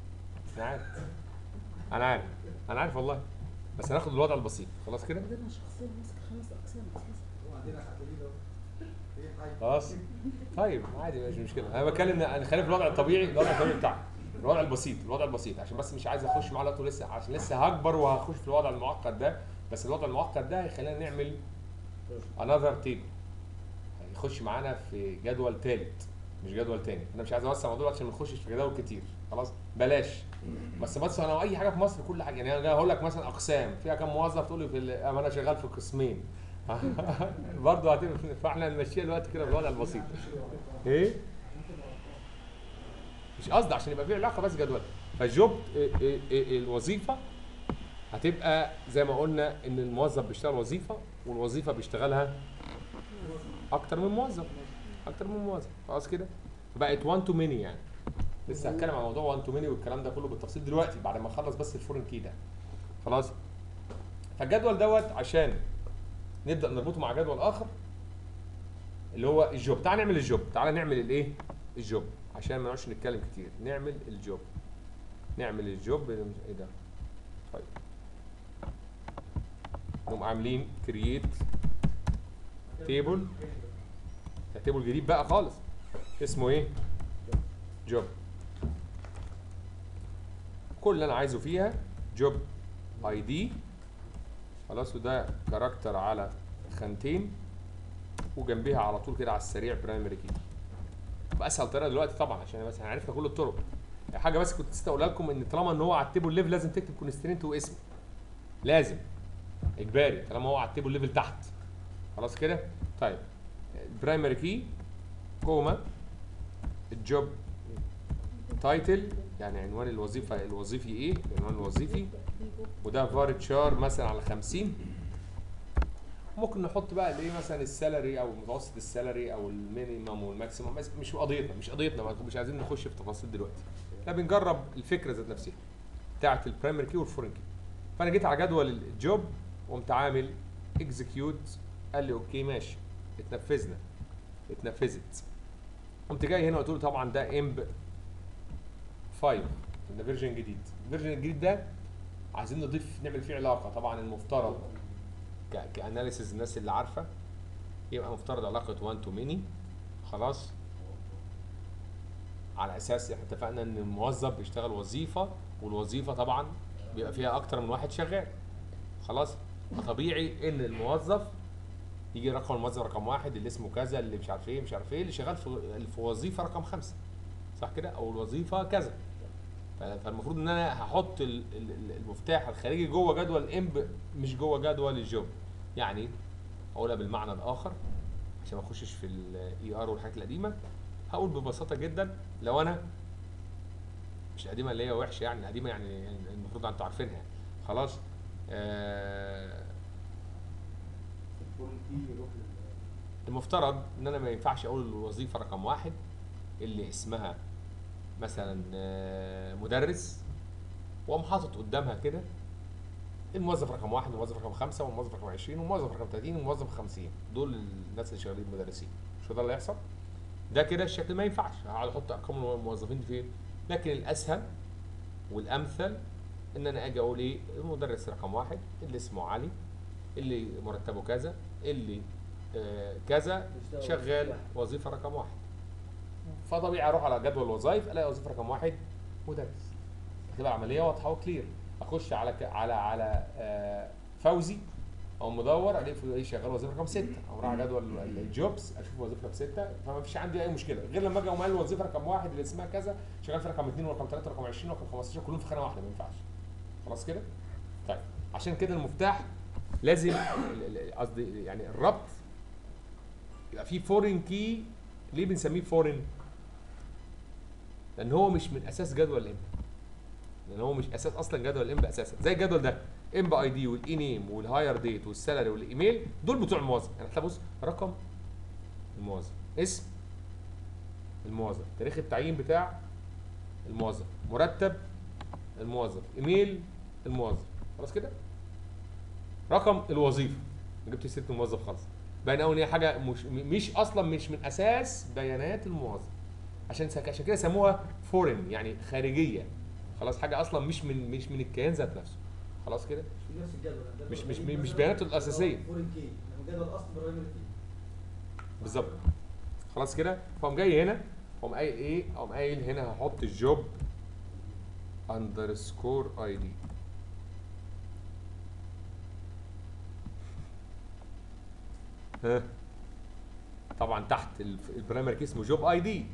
انا عارف والله، بس هناخد الوضع البسيط. خلاص كده؟ عندنا شخصية ماسكة 5 أقسام أساسا. وعندنا حاجه خلاص. طيب عادي مش مشكله. انا بتكلم ان خلينا في الوضع الطبيعي، بتاعنا، الوضع البسيط عشان بس مش عايز اخش مع الوقت لسه، عشان لسه هكبر وهخش في الوضع المعقد ده. بس الوضع المعقد ده هيخلينا نعمل another table، هيخش معانا في جدول ثالث مش جدول ثاني. انا مش عايز اوسع الموضوع عشان ما نخشش في جداول كتير. خلاص بلاش. بس انا اي حاجه في مصر كل حاجه، يعني انا هقول لك مثلا اقسام فيها كام موظف، تقول لي انا شغال في قسمين. برضه هتبقى، فاحنا نمشيها الوقت كده بالوضع البسيط. ايه؟ مش قصدي عشان يبقى في علاقه بس جدول. فالجوب الوظيفه هتبقى زي ما قلنا ان الموظف بيشتغل وظيفه والوظيفه بيشتغلها اكتر من موظف. خلاص كده؟ فبقت 1 تو ماني يعني. لسه هتكلم عن موضوع 1 تو ماني والكلام ده كله بالتفصيل دلوقتي بعد ما اخلص بس الفورن كي ده. خلاص؟ فالجدول دوت عشان نبدا نربطه مع جدول اخر اللي هو الجوب. تعال نعمل الجوب. الايه؟ الجوب عشان ما نقعدش نتكلم كتير. نعمل الجوب. ايه ده؟ طيب نقوم عاملين كرييت تيبل، ده تيبل جديد بقى خالص اسمه ايه؟ جوب. كل اللي انا عايزه فيها جوب اي دي خلاص، وده كاركتر على خانتين، وجنبيها على طول كده على السريع برايمري كي. باسهل طريقه دلوقتي طبعا عشان بس احنا عرفنا كل الطرق. حاجه بس كنت نسيت اقولها لكم، ان طالما ان هو على التيبل ليفل لازم تكتب كونسترينت واسمه، لازم اجباري طالما هو على التيبل ليفل تحت. خلاص كده؟ طيب برايمري كي كوما الجوب تايتل يعني عنوان الوظيفه الوظيفي ايه؟ العنوان الوظيفي، وده فار شار مثلا على 50. ممكن نحط بقى الايه مثلا السالري او متوسط السالري او المينيمم والماكسيمم، بس مش قضيتنا مش عايزين نخش في تفاصيل دلوقتي. احنا بنجرب الفكره ذات نفسها بتاعت البرايمري كي والفورين كي. فانا جيت على جدول الجوب وقمت عامل اكزكيوت، قال لي اوكي ماشي اتنفذت. قمت جاي هنا قلت له طبعا ده امب 5 ده فيرجن جديد. الفيرجن الجديد ده عايزين نضيف نعمل فيه علاقه. طبعا المفترض كاناليسيز الناس اللي عارفه يبقى مفترض علاقه 1 تو ميني خلاص، على اساس احنا اتفقنا ان الموظف بيشتغل وظيفه، والوظيفه طبعا بيبقى فيها اكتر من واحد شغال خلاص. فطبيعي ان الموظف يجي رقم الموظف رقم 1 اللي اسمه كذا اللي مش عارف ايه اللي شغال في وظيفه رقم 5 صح كده، او الوظيفه كذا. فالمفروض ان انا هحط المفتاح الخارجي جوه جدول الامب مش جوه جدول الجوب. يعني اقولها بالمعنى الاخر عشان ما اخشش في الاي ار والحاجات القديمه. هقول ببساطه جدا، لو انا مش القديمه اللي هي وحشه يعني، القديمه يعني المفروض انتوا عارفينها يعني. خلاص المفترض ان انا ما ينفعش اقول الوظيفه رقم 1 اللي اسمها مثلا مدرس واقوم حاطط قدامها كده الموظف رقم 1 والموظف رقم 5 والموظف رقم 20 والموظف رقم 30 والموظف 50. دول الناس اللي شغالين مدرسين. مش ده اللي هيحصل؟ ده كده الشكل ما ينفعش. هقعد احط ارقام الموظفين فين؟ لكن الاسهل والامثل ان انا اجي اقول ايه؟ المدرس رقم 1 اللي اسمه علي اللي مرتبه كذا اللي كذا شغال وظيفه رقم 1. فطبيعي اروح على جدول الوظائف الاقي وظيفه رقم 1 مدرس. هتبقى عمليه واضحه وكلير. اخش على فوزي او مدور الاقي شغال وظيفه رقم 6، او راح على جدول الجوبز اشوف وظيفه رقم 6. فما فيش عندي اي مشكله غير لما اجي اقوم قايل الوظيفه رقم 1 اللي اسمها كذا شغال في رقم 2 ورقم 3 ورقم 20 ورقم 15 كلهم في خانه واحده، ما ينفعش. خلاص كده؟ طيب عشان كده المفتاح لازم قصدي يعني الربط يبقى فيه فورين كي. ليه بنسميه فورين؟ لان هو مش من اساس جدول الامب، لان هو مش اساس اصلا جدول الامب اساسا. زي الجدول ده امب اي دي والاي نيم والهاير ديت والسالري والايميل دول بتوع الموظف. يعني هتلاقي بص رقم الموظف، اسم الموظف، تاريخ التعيين بتاع الموظف، مرتب الموظف، ايميل الموظف. خلاص كده؟ رقم الوظيفه ما جبتش سيره الموظف خالص. باين قوي ان هي حاجه مش اصلا مش من اساس بيانات الموظف. عشان كده سموها فورين يعني خارجيه. خلاص حاجه اصلا مش من الكيان ذات نفسه. خلاص كده؟ في نفس الجدول مش بياناته الاساسيه. فورين كي الجدول الاصلي برايمري كي بالظبط. خلاص كده؟ فقوم جاي هنا قوم قايل ايه؟ قوم قايل هنا هحط الجوب اندرسكور اي دي. ها طبعا تحت البرايمري كي اسمه جوب اي دي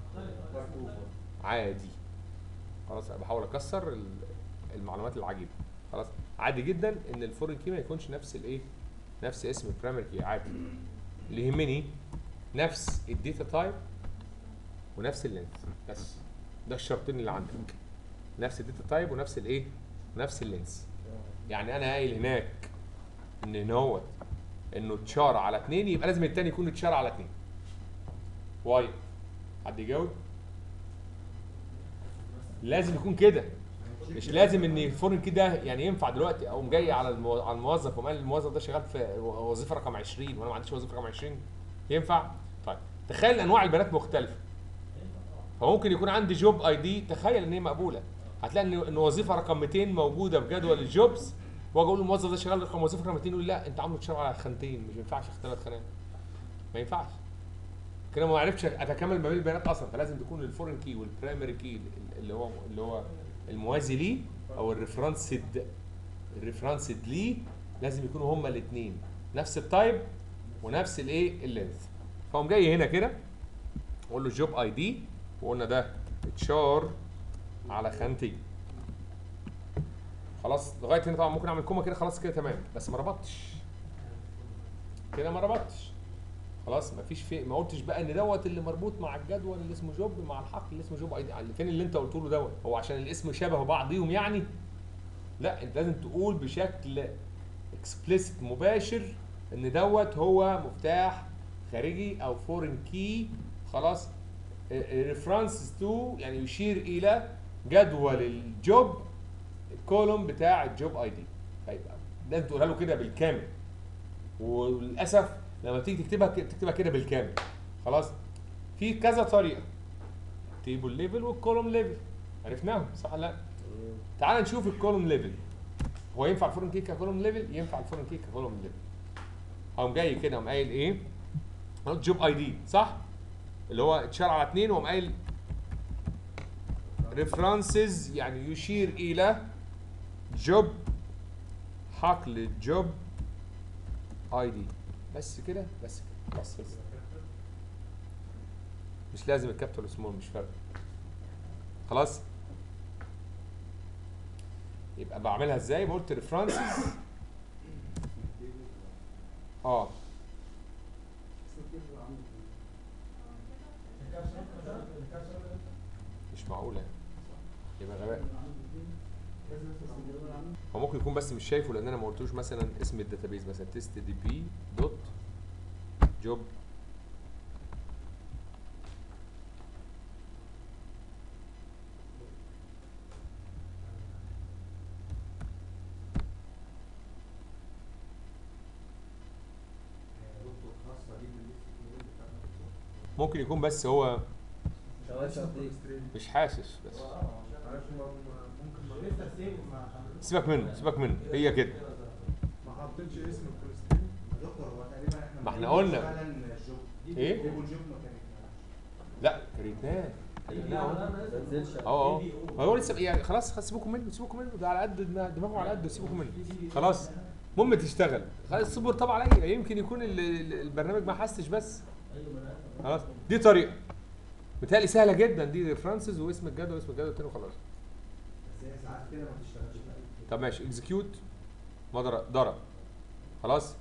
عادي. خلاص بحاول اكسر المعلومات العجيبه. خلاص عادي جدا ان الفورين كي ما يكونش نفس الايه؟ نفس اسم البرايمري كي عادي. اللي يهمني نفس الداتا تايب ونفس اللينث بس. ده الشرطين اللي عندك، نفس الداتا تايب ونفس الايه؟ نفس اللينث. يعني انا قايل هناك ان هو انه تشار على 2 يبقى لازم الثاني يكون تشار على 2. واي حد يجاوب؟ لازم يكون كده. مش لازم ان الفورين كده يعني ينفع دلوقتي اقوم جاي على الموظف وقال الموظف ده شغال في وظيفه رقم 20 وانا ما عنديش وظيفه رقم 20. ينفع؟ طيب تخيل انواع البيانات مختلفه. فممكن يكون عندي جوب اي دي، تخيل ان هي مقبوله. هتلاقي ان وظيفه رقم 200 موجوده في جدول الجوبز، واجي اقول للموظف ده شغال رقم وظيفه رقم 200 يقول لا انت عامله تشتغل على خانتين مش ينفعش 3 خانات. ما ينفعش كده، ما عرفتش اتكامل ما بين البيانات اصلا. فلازم تكون الفورين كي والبرايمري كي اللي هو الموازي ليه او الريفرنسد ليه، لازم يكونوا هما الاثنين نفس التايب ونفس الايه اللينث. فقوم جاي هنا كده اقول له جوب اي دي، وقلنا ده اتشار على خانتي. خلاص لغايه هنا طبعا ممكن اعمل كوما كده، خلاص كده تمام، بس ما ربطتش كده، ما ربطتش خلاص. ما فيش ما قلتش بقى ان دوت اللي مربوط مع الجدول اللي اسمه جوب مع الحقل اللي اسمه جوب اي دي. فين اللي انت قلت له دوت؟ هو عشان الاسم شبه بعضيهم يعني؟ لا، انت لازم تقول بشكل اكسبليسيت مباشر ان دوت هو مفتاح خارجي او فورين كي. خلاص، ريفرنس تو يعني يشير الى جدول الجوب، الكولوم بتاع الجوب اي دي. هيبقى لازم تقولها له كده بالكامل، وللاسف لما تيجي تكتبها كده بالكامل. خلاص، في كذا طريقه، تيبل ليفل والكولوم ليفل عرفناهم صح ولا لا؟ تعال نشوف الكولوم ليفل. هو ينفع الفورين كي ككولوم ليفل؟ ينفع الفورين كي ككولوم ليفل. هقوم جاي كده قوم قايل ايه؟ جوب اي دي صح؟ اللي هو اتشار على 2، وقوم قايل ريفرنسز يعني يشير الى جوب حقل جوب اي دي. بس كده بس كده بس. مش لازم الكابيتال سمول، مش فارقه. خلاص، يبقى بعملها ازاي؟ قلت ريفرنسز مش معقوله يبقى غباء. هو ممكن يكون بس مش شايفه لان انا ما قلتوش مثلا اسم الداتابيز، مثلا تيست دي بي دوت جوب ممكن يكون بس هو مش حاسس بس. سيبك منه هي كده. ما حطيتش اسم الكونسترين دكتور، هو تقريبا احنا ما احنا قلنا فعلا ايه؟ تيبل جوب ما كانت لا كريتناه ما نزلش. هو لسه يعني. خلاص سيبوكم منه ده على قد دماغه، على قد سيبوكم منه خلاص. المهم تشتغل. خلاص الصبر طبعا عليا، يمكن يكون البرنامج ما حسش بس. خلاص دي طريقه متهيألي سهله جدا، دي ريفرنسز واسم الجدول التاني وخلاص. بس هي ساعات كده ما بتشتغلش. طب ماشي، اكزكيوت ما ضرب خلاص.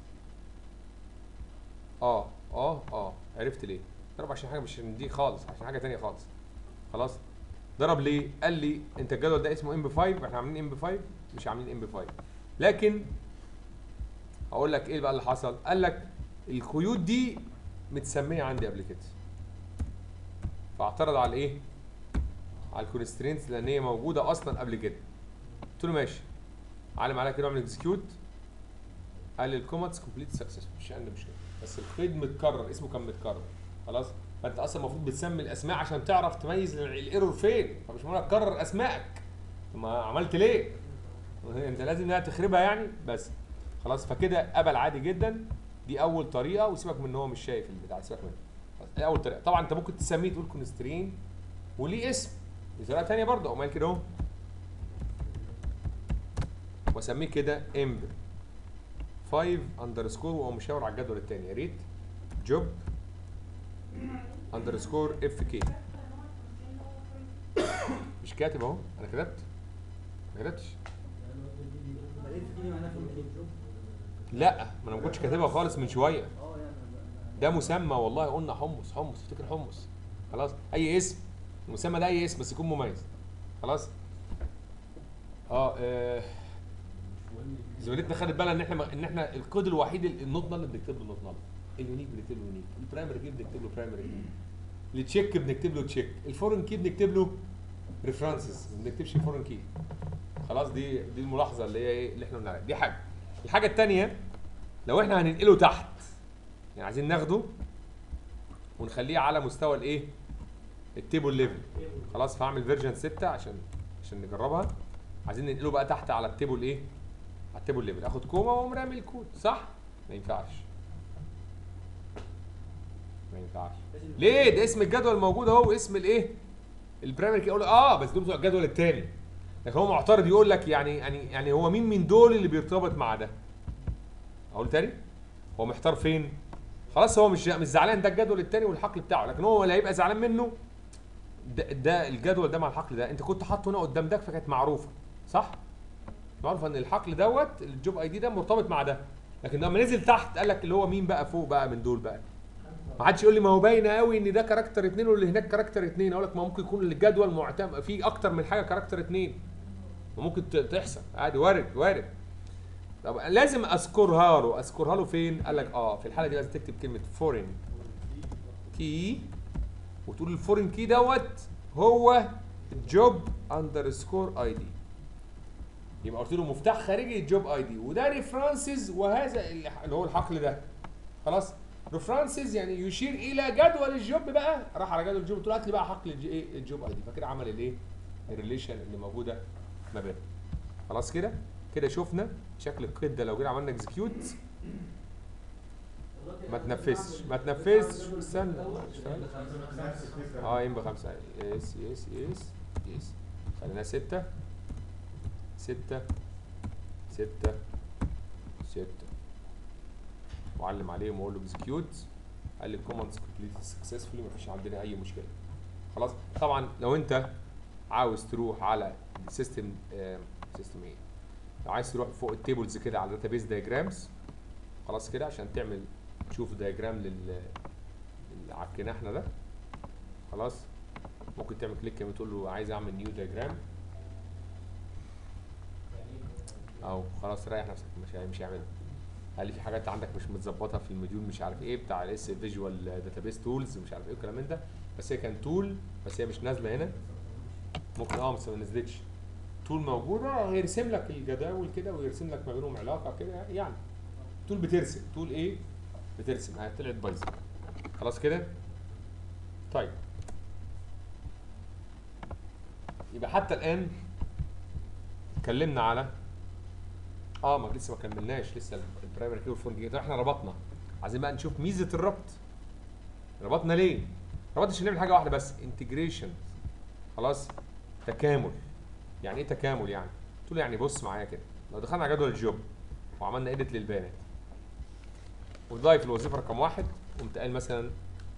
عرفت ليه ضرب؟ عشان حاجه مش من دي خالص، عشان حاجه ثانيه خالص. خلاص ضرب ليه؟ قال لي انت الجدول ده اسمه ام بي 5، احنا عاملين ام بي 5 مش عاملين ام بي 5. لكن هقول لك ايه بقى اللي حصل. قال لك القيود دي متسميه عندي قبل كده، فاعترض على ايه؟ على الكونسترينتس لان هي موجوده اصلا قبل كده. قلت له ماشي، علم عليها كده، اعمل اكزكيوت. قال لي الكوماتس كومبليت سكسسفول، مش عندي مشكله، بس القيد متكرر، اسمه كان متكرر. خلاص، فانت اصلا المفروض بتسمي الاسماء عشان تعرف تميز الايرور فين، فمش معنى تكرر اسمائك. ما عملت ليه؟ انت لازم انها تخربها يعني. بس خلاص، فكده قبل عادي جدا. دي اول طريقه، وسيبك من ان هو مش شايف البتاع، سيبك منه. دي اول طريقه. طبعا انت ممكن تسميه، تقول كونسترين وليه اسم. دي طريقه ثانيه برضه، اقوم قايل كده اهو، واسميه كده امب 5 اندرسكور، واقوم مشاور على الجدول الثاني. يا ريت جوب اندرسكور اف كي. مش كاتب اهو، انا كتبت ما كتبتش. لا، ما انا ما كنتش كاتبها خالص من شويه. ده مسمى والله، قلنا حمص، افتكر حمص. خلاص، اي اسم المسمى ده اي اسم بس يكون مميز. خلاص. زميلتنا خدت بالها ان احنا الكود الوحيد النوت نال بنكتب له نوت نال، اليونيك بنكتب له يونيك، البرايمري كي بنكتب له برايمري كي، التشيك بنكتب له تشيك، الفورن كي بنكتب له ريفرنسز، ما بنكتبش فورن كي. خلاص، دي الملاحظه اللي هي ايه اللي احنا قلنا عليها. دي حاجه. الحاجه الثانيه، لو احنا هننقله تحت، يعني عايزين ناخده ونخليه على مستوى الايه؟ التيبل ليفل. خلاص، فاعمل فيرجن 6 عشان نجربها. عايزين ننقله بقى تحت على التيبل ايه؟ على التيبل ليفل. اخد كوما واقوم رامي الكود، صح؟ ما ينفعش. ينفعش. ليه؟ ده اسم الجدول موجود اهو، اسم الايه؟ البرايمري كي. اقول بس دول بتوع الجدول الثاني. لكن هو معترض يقول لك يعني هو مين من دول اللي بيرتبط مع ده؟ اقول تاني؟ هو محتار فين؟ خلاص هو مش زعلان، ده الجدول الثاني والحقل بتاعه، لكن هو اللي هيبقى زعلان منه ده الجدول ده مع الحقل ده. انت كنت حاطه هنا قدام ده فكانت معروفه، صح؟ معروفه ان الحقل دوت الجوب اي دي ده مرتبط مع ده، لكن لما نزل تحت قال لك اللي هو مين بقى فوق بقى من دول بقى. ما حدش يقول لي ما هو باينه قوي ان ده كاركتر 2 واللي هناك كاركتر 2. اقول لك ما ممكن يكون الجدول معتمد فيه اكتر من حاجه كاركتر 2، وممكن تحصل عادي، وارد. طب لازم اذكرها له فين؟ قال لك في الحاله دي لازم تكتب كلمه فورين كي، وتقول الفورين كي دوت هو جوب اندرسكور اي دي. يبقى قلت له مفتاح خارجي الجوب اي دي، وده ريفرنسز، وهذا اللي هو الحقل ده. خلاص؟ ريفرنسز يعني يشير الى جدول الجوب بقى. راح على جدول الجوب قلت له هات لي بقى حقل الجوب اي دي، فكده عمل الايه؟ الريليشن اللي موجوده ما بينهم. خلاص كده شفنا شكل القيد ده. لو جينا عملنا اكزكيوت ما تنفذش استنى ام ب 5 يس خلينا 6 وعلم عليهم واقول له اكزكيوت. قال لي الكوماندز كومبليت سكسسفولي، مفيش عندنا اي مشكله. خلاص. طبعا لو انت عاوز تروح على سيستم ايه، لو عايز تروح فوق التيبلز كده على داتابيز دايجرامز، خلاص كده عشان تعمل تشوف دايجرام اللي عكيناه احنا ده. خلاص ممكن تعمل كليك كده تقول له عايز اعمل نيو دايجرام، او خلاص ريح نفسك مش هيعملها. قال لي في حاجات عندك مش متظبطه في الموديول مش عارف ايه بتاع الاس فيجوال داتابيس تولز مش عارف ايه الكلام من ده، بس هي كان تول بس هي مش نازله هنا. ممكن بس ما نزلتش. تول موجوده هيرسم لك الجداول كده ويرسم لك ما بينهم علاقه كده يعني. تول بترسم، تول ايه؟ بترسم. طلعت بايظه. خلاص كده؟ طيب يبقى حتى الان اتكلمنا على ما لسه ما كملناش لسه البرايمري كي والفورن كي. احنا ربطنا، عايزين بقى نشوف ميزه الربط. ربطنا ليه؟ ربطنا عشان نعمل حاجه واحده بس، انتجريشن. خلاص؟ تكامل. يعني ايه تكامل يعني؟ قلت له يعني بص معايا كده، لو دخلنا على جدول الجوب وعملنا اديت للبيانات وضايف الوظيفه رقم 1 قمت قايل مثلا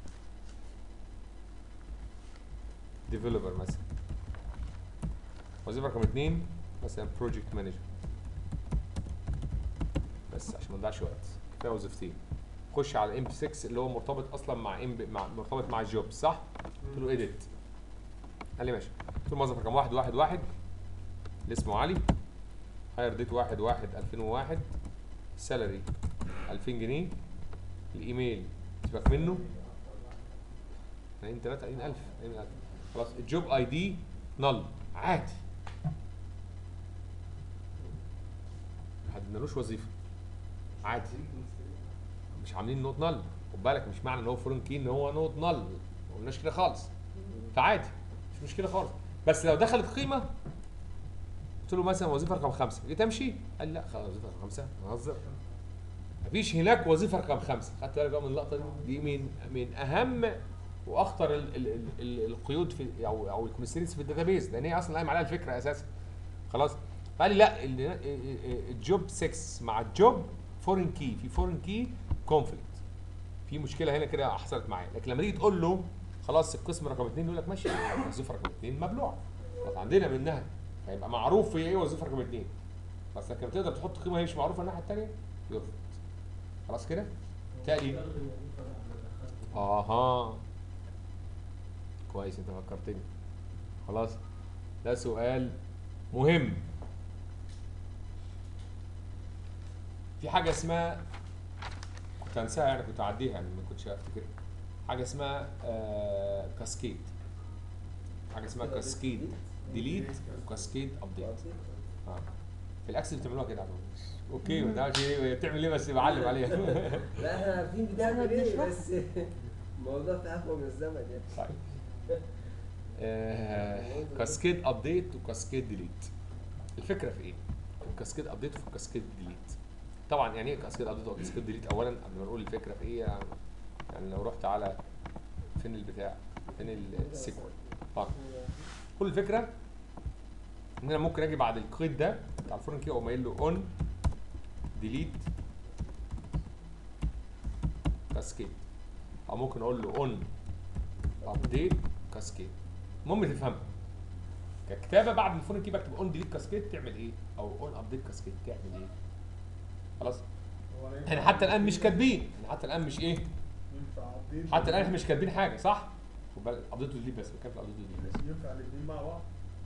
ديفلوبر مثلا، وظيفه رقم 2 مثلا بروجكت مانجر، بس عشان ما نضيعش وقت كفايه وظيفتين. خش على ام 6 اللي هو مرتبط اصلا مع مرتبط مع الجوب، صح؟ قلت له اديت، قال لي ماشي. قلت له موظف رقم 1 اللي اسمه علي، هاير ديت 1/1/2001، سالري 2000 جنيه، الايميل سيبك منه 43,000 خلاص. الجوب اي دي نل عادي، ما حددنالوش وظيفه عادي، مش عاملين نوت نل. خد بالك مش معنى ان هو فورين كي ان هو نوت نل، ما قلناش كده خالص، فعادي مش مشكله خالص. بس لو دخلت قيمه قلت له مثلا وظيفه رقم 5، جيت امشي قال لي لا خلاص وظيفه رقم 5 هنهزر، مفيش هناك وظيفه رقم 5. خدت بالك بقى من اللقطه دي؟ من اهم واخطر القيود في او الكونسترينتس في الداتابيز، لان هي اصلا قايم عليها الفكره اساسا. خلاص. فقال لي لا الجوب 6 مع الجوب فورين كي، في فورين كي كونفليكت، في مشكله هنا كده حصلت معايا. لكن لما تيجي تقول له خلاص القسم رقم 2 يقول لك ماشي وظيفه رقم 2 مبلوعه، خلاص عندنا منها هيبقى معروف هي ايه وظيفه رقم 2. بس لكن تقدر تحط قيمه هي مش معروفه الناحيه الثانيه يرفض. خلاص كده؟ تالي كويس انت فكرتني. خلاص ده سؤال مهم. في حاجه اسمها كنت هنساها يعني، كنت اعديها يعني ما كنتش افتكرها. حاجه اسمها كاسكيد. حاجه اسمها كاسكيد ديليت وكاسكيد ابديت. في الاكسل بتعملوها كده. اوكي ما تعرفش ايه بتعمل ايه بس بعلم عليها. لا احنا عارفين بتعمل ايه بس الموضوع تعبه من الزمن يعني. طيب كاسكيد ابديت وكاسكيد ديليت. الفكره في ايه؟ الكاسكيد ابديت والكاسكيد ديليت. طبعا يعني ايه كاسكيد ابديت وكاسكيد ديليت؟ اولا قبل ما نقول الفكره في ايه، يعني لو رحت على فين البتاع؟ فين السيكوال؟ طيب كل الفكره ان انا ممكن اجي بعد القيد ده بتاع الفورن كي اقوم قايل له اون ديليت كاسكيد، او ممكن اقول له اون ابديت كاسكيد. المهم تفهمها ككتابه بعد الفورن كي بكتب اون ديليت كاسكيد تعمل ايه، او اون ابديت كاسكيد تعمل ايه. خلاص احنا حتى الان مش كاتبين، حتى الان مش ايه، حتى الان احنا مش كاتبين حاجه صح؟ خد بالك ابديت وديليت بس، بتكلم في ابديت وديليت بس. ينفع الاثنين مع بعض؟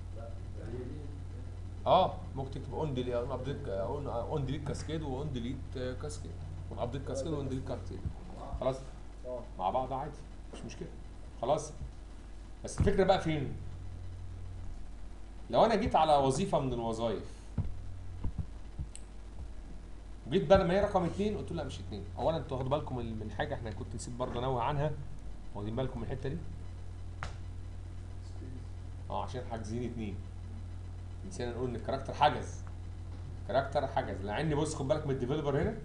ممكن تكتب اون ديليت اون ابديت اون ديليت كاسكيد واون ديليت كاسكيد، اون ابديت كاسكيد واون ديليت كاسكيد. خلاص مع بعض عادي مش مشكله. خلاص بس الفكره بقى فين؟ لو انا جيت على وظيفه من الوظائف جيت بدل ما هي رقم 2 قلت له لا مش 2. اولا انتوا واخدوا بالكم من حاجه احنا كنت نسيت برضه انوه عنها، واخدين بالكم من الحته دي؟ عشان حاجزين 2 نسينا نقول ان الكاركتر حجز، كاركتر حجز، لان بص خد بالك من الديفلوبر هنا،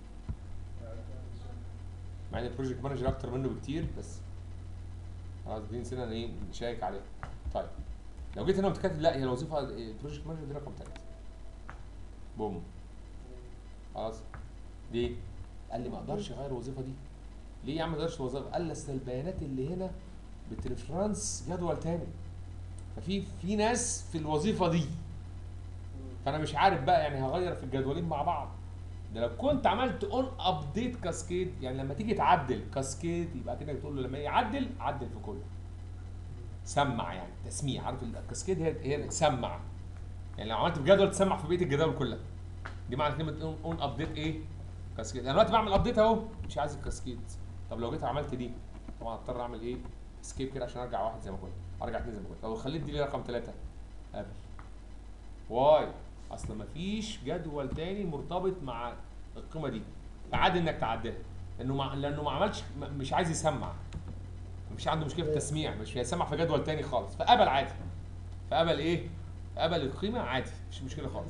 مع ان البروجكت مانجر اكتر منه بكتير، بس خلاص دي نسينا ايه نشيك عليها. طيب لو جيت هنا وكاتب لا هي الوظيفه البروجكت مانجر دي رقم 3 بوم خلاص. ليه؟ قال لي ما اقدرش اغير الوظيفه دي. ليه يا عم ما اقدرش الوظيفه؟ قال لي اصل البيانات اللي هنا بترفرنس جدول تاني، ففي ناس في الوظيفه دي، فانا مش عارف بقى يعني هغير في الجدولين مع بعض. ده لو كنت عملت اون ابديت كاسكيد، يعني لما تيجي تعدل كاسكيد يبقى كده تقول له لما يعدل عدل في كله. سمع يعني تسميع، عارف الكاسكيد هي سمع، يعني لو عملت بجدول تسمع في بقيه الجداول كلها. دي معنى كلمه اون ابديت ايه؟ كاسكيد. انا دلوقتي بعمل ابديت اهو مش عايز الكاسكيد. طب لو جيت عملت دي طبعا هضطر اعمل ايه؟ اسكيب كده عشان ارجع واحد زي ما كنت، ارجع 2 زي ما كنت. لو خليت دي رقم 3 قبل واي، اصل مفيش جدول تاني مرتبط مع القيمه دي، فعادي انك تعدلها لانه ما عملش، مش عايز يسمع، مفيش عنده مشكله في التسميع، مش هيسمع في جدول تاني خالص، فقبل عادي. فقبل ايه؟ قبل القيمه عادي مش مشكله خالص.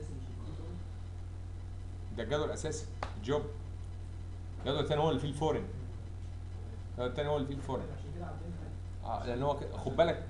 ده الجدول الاساسي جوب. الجدول الثاني هو اللي فيه الفورن، الجدول الثاني هو اللي فيه الفورن. لان هو خد بالك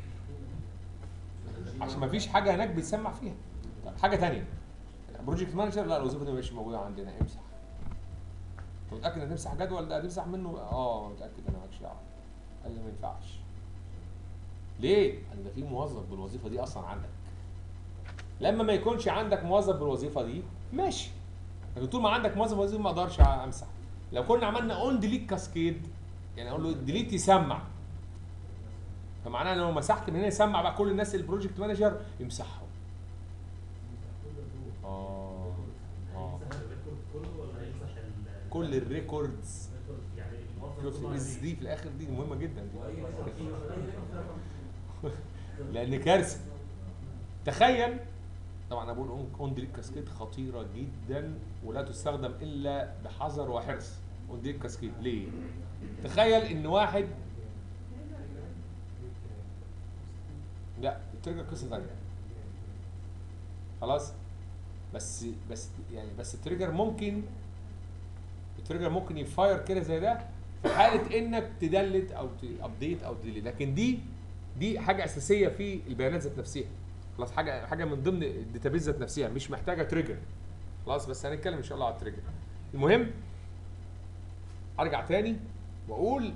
عشان ما فيش حاجه هناك بيتسمع فيها. طب حاجه ثانيه بروجكت مانجر، لا الوظيفه دي مش موجوده عندنا، امسح. انت متاكد انك تمسح جدول ده؟ هتمسح منه؟ متاكد انا مالكش دعوه. قال لي ما ينفعش. ليه؟ قال ده في موظف بالوظيفه دي اصلا عندك. لما ما يكونش عندك موظف بالوظيفه دي ماشي، لكن طول ما عندك موظف بالوظيفه ما اقدرش امسح. لو كنا عملنا اون ديليت كاسكيد يعني اقول له ديليت يسمع، فمعناها لو مسحت من هنا يسمع بقى كل الناس البروجكت مانجر يمسحهم. كل الريكوردز. شفت الاس دي في الاخر دي مهمه جدا دي. لان كارثه. تخيل طبعا انا بقول اون ديليت كاسكيد خطيره جدا ولا تستخدم الا بحذر وحرص. اون ديليت كاسكيد ليه؟ تخيل ان واحد، لا التريجر قصه ثانيه خلاص، بس التريجر ممكن يفاير كده زي ده في حاله انك تدلت او تابديت او تديليت، لكن دي حاجه اساسيه في البيانات ذات نفسها. خلاص حاجه من ضمن الداتابيز ذات نفسها مش محتاجه تريجر. خلاص بس هنتكلم ان شاء الله على التريجر. المهم ارجع تاني واقول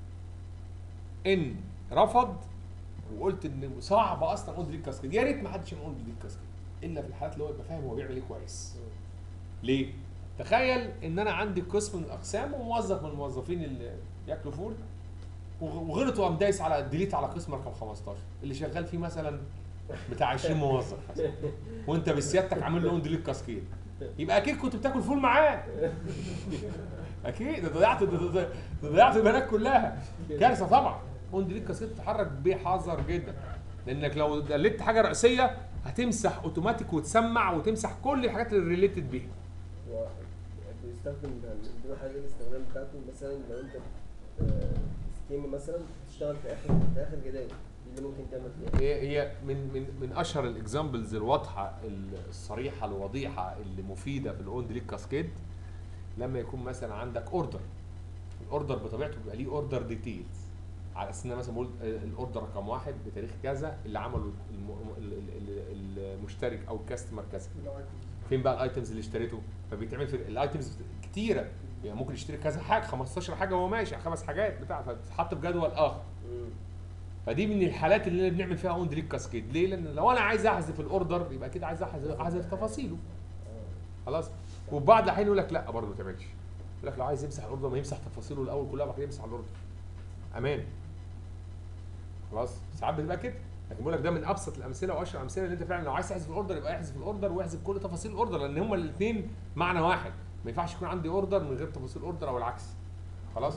ان رفض وقلت ان صعب اصلا اون ديليت كاسكيد. يا ريت ما حدش يعمل اون ديليت كاسكيد الا في الحالات اللي هو يبقى فاهم هو بيعمل ايه كويس. ليه؟ تخيل ان انا عندي قسم من الاقسام وموظف من الموظفين اللي بياكلوا فول وغلط وقام دايس على ديليت على قسم رقم 15 اللي شغال فيه مثلا بتاع 20 موظف مثلا، وانت بسيادتك عامل له اون ديليت كاسكيد، يبقى اكيد كنت بتاكل فول معاه. اكيد ضيعت البيانات كلها. كارثه طبعا. اون ديليت كاسكيد تتحرك بحذر جدا، لانك لو دلت حاجه رئيسيه هتمسح اوتوماتيك وتسمع وتمسح كل الحاجات اللي ريليتد بيها. بيستخدم من حاجه الاستخدام بتاعته مثلا لو انت سكيما مثلا تشتغل في اخر جداول دي اللي ممكن تعمل فيها. هي من اشهر الاكزامبلز الواضحه الصريحه الوضيحه اللي مفيده في الاون ديليت كاسكيد لما يكون مثلا عندك اوردر، الاوردر بطبيعته بيبقى ليه اوردر ديتيلز، على اساس ان أنا مثلا بقول الاوردر رقم 1 بتاريخ كذا اللي عمله المشترك او الكاستمر كذا. فين بقى الايتمز اللي اشتريته؟ فبيتعمل في الايتمز كتيره، يعني ممكن يشتري كذا حاجه 15 حاجه وهو ماشي 5 حاجات بتاع، فتتحط في جدول اخر. فدي من الحالات اللي بنعمل فيها اون ديليت كاسكيد. ليه؟ لان لو انا عايز احذف الاوردر يبقى كده عايز احذف تفاصيله. خلاص. وفي بعض الاحيان يقول لك لا برضه ما تعملش، يقول لك لو عايز يمسح الاوردر ما يمسح تفاصيله الاول كلها وبعد كده يمسح الاوردر. امان. خلاص. ساعات بتبقى كده، لكن بقول لك ده من ابسط الامثله واشهر الامثله اللي انت فعلا لو عايز تحذف الاوردر يبقى يحذف الاوردر ويحذف كل تفاصيل الاوردر، لان هما الاثنين معنى واحد، ما ينفعش يكون عندي اوردر من غير تفاصيل الاوردر او العكس. خلاص.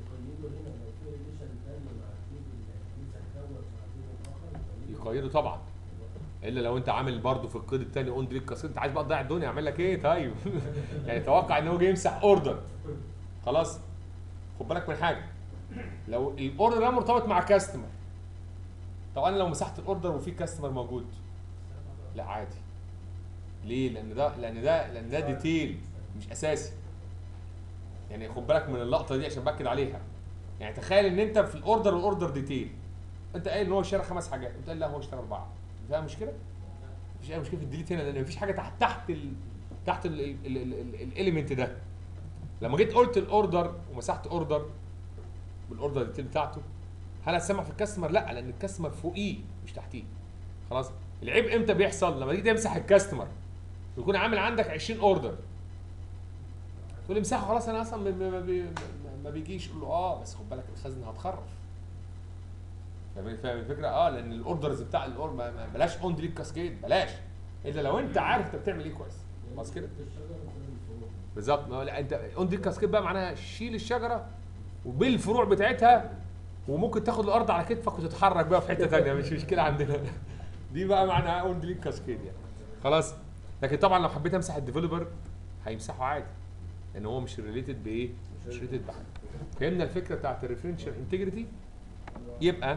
يقيدوا طبعا، الا لو انت عامل برضه في القيد الثاني اون ديليت كاسكيد، انت عايز بقى تضيع الدنيا، اعمل لك ايه طيب؟ يعني توقع ان هو جاي يمسح اوردر. خلاص. خد بالك من حاجه، لو الاوردر ده مرتبط مع كاستمر، طب انا لو مسحت الاوردر وفي كاستمر موجود لا عادي. ليه؟ لان ده ديتيل مش اساسي. يعني خد بالك من اللقطه دي عشان باكد عليها. يعني تخيل ان انت في الاوردر والاوردر ديتيل، انت قايل ان هو اشترى 5 حاجات، انت قايل لا هو اشترى 4، فيها مشكله؟ مفيش اي مشكله في الديليت هنا، لان مفيش حاجه تحت الاليمنت ده. لما جيت قلت الاوردر ومسحت اوردر بالاوردر ديتيل بتاعته، هل هتسمع في الكاستمر؟ لا، لان الكاستمر فوقيه مش تحتيه. خلاص. العيب امتى بيحصل؟ لما تيجي تمسح الكاستمر ويكون عامل عندك 20 اوردر، تقول لي امسحه خلاص انا اصلا ما بيجيش. قول له بس خد بالك الخزنه هتخرف. فاهم الفكره؟ لان الاوردرز بتاع الاوردر بلاش اون ديليت كاسكيد، بلاش، الا لو انت عارف انت بتعمل ايه كويس. خلاص كده؟ بالظبط. لا انت اون ديليت كاسكيد بقى معناها شيل الشجره وبالفروع بتاعتها، وممكن تاخد الارض على كتفك وتتحرك بقى في حته ثانيه، مش مشكله عندنا. دي بقى معناها اون ديليت كاسكيد يعني. خلاص. لكن طبعا لو حبيت امسح الديفلوبر هيمسحه عادي، لان هو مش ريليتد بايه؟ مش ريليتد بحاجه. فهمنا الفكره بتاعت الريفرنشال انتجريتي؟ يبقى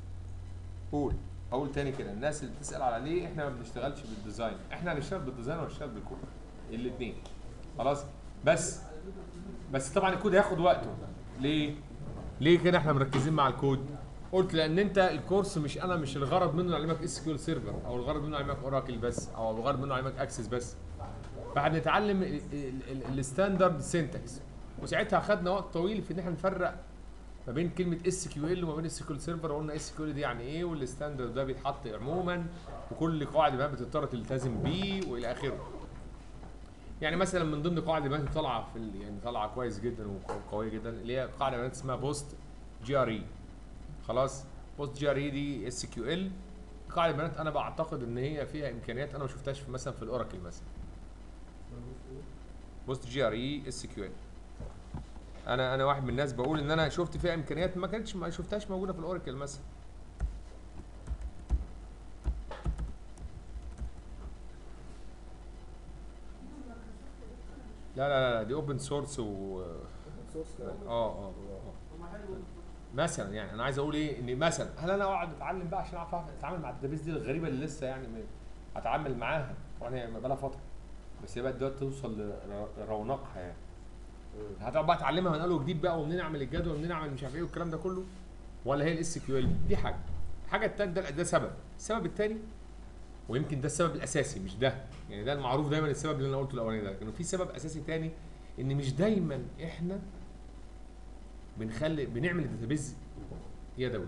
اقول تاني كده، الناس اللي بتسال على ليه احنا ما بنشتغلش بالديزاين، احنا هنشتغل بالديزاين وهنشتغل بالكود الاثنين. خلاص. بس طبعا الكود هياخد وقته. ليه كده احنا مركزين مع الكود؟ قلت لان انت الكورس مش الغرض منه اعلمك اس كيو ال سيرفر، او الغرض منه اعلمك اوراكل بس، او الغرض منه اعلمك اكسس بس. فهنتعلم الستاندرد سينتاكس، وساعتها خدنا وقت طويل في ان احنا نفرق ما بين كلمه اس كيو ال وما بين اس كيو ال سيرفر، وقلنا اس كيو ال دي يعني ايه، والستاندرد ده بيتحط عموما، وكل قواعد البيانات بتضطر تلتزم بيه والى اخره. يعني مثلا من ضمن قواعد البيانات طالعه يعني طالعه كويس جدا وقويه جدا، اللي هي قاعده بيانات اسمها بوست جي ار اي. خلاص. بوست جي ار اي دي اس كيو ال قاعده بيانات انا بعتقد ان هي فيها امكانيات انا ما شفتهاش مثلا في الاوراكل مثلا. بوست جي ار اي اس كيو ال انا واحد من الناس بقول ان انا شفت فيها امكانيات ما شفتهاش موجوده في الاوراكل مثلا. لا دي اوبن سورس و مثلا يعني انا عايز اقول ايه، ان مثلا هل انا اقعد اتعلم بقى عشان اعرف اتعامل مع الداتابيس دي الغريبه اللي لسه يعني اتعامل معاها، طبعا هي بقى لها فتره بس هي بقى دلوقتي توصل لرونقها يعني. هتقعد بقى اتعلمها من اول وجديد بقى، ومنين اعمل الجدول ومنين اعمل مش عارف ايه والكلام ده كله، ولا هي الاس كيو ال دي الحاجه الثانيه. ده سبب. السبب الثاني ويمكن ده السبب الاساسي مش ده، يعني ده المعروف دايما السبب اللي انا قلته الاولاني ده، لكن في سبب اساسي ثاني، ان مش دايما احنا بنعمل الداتابيز يدوي.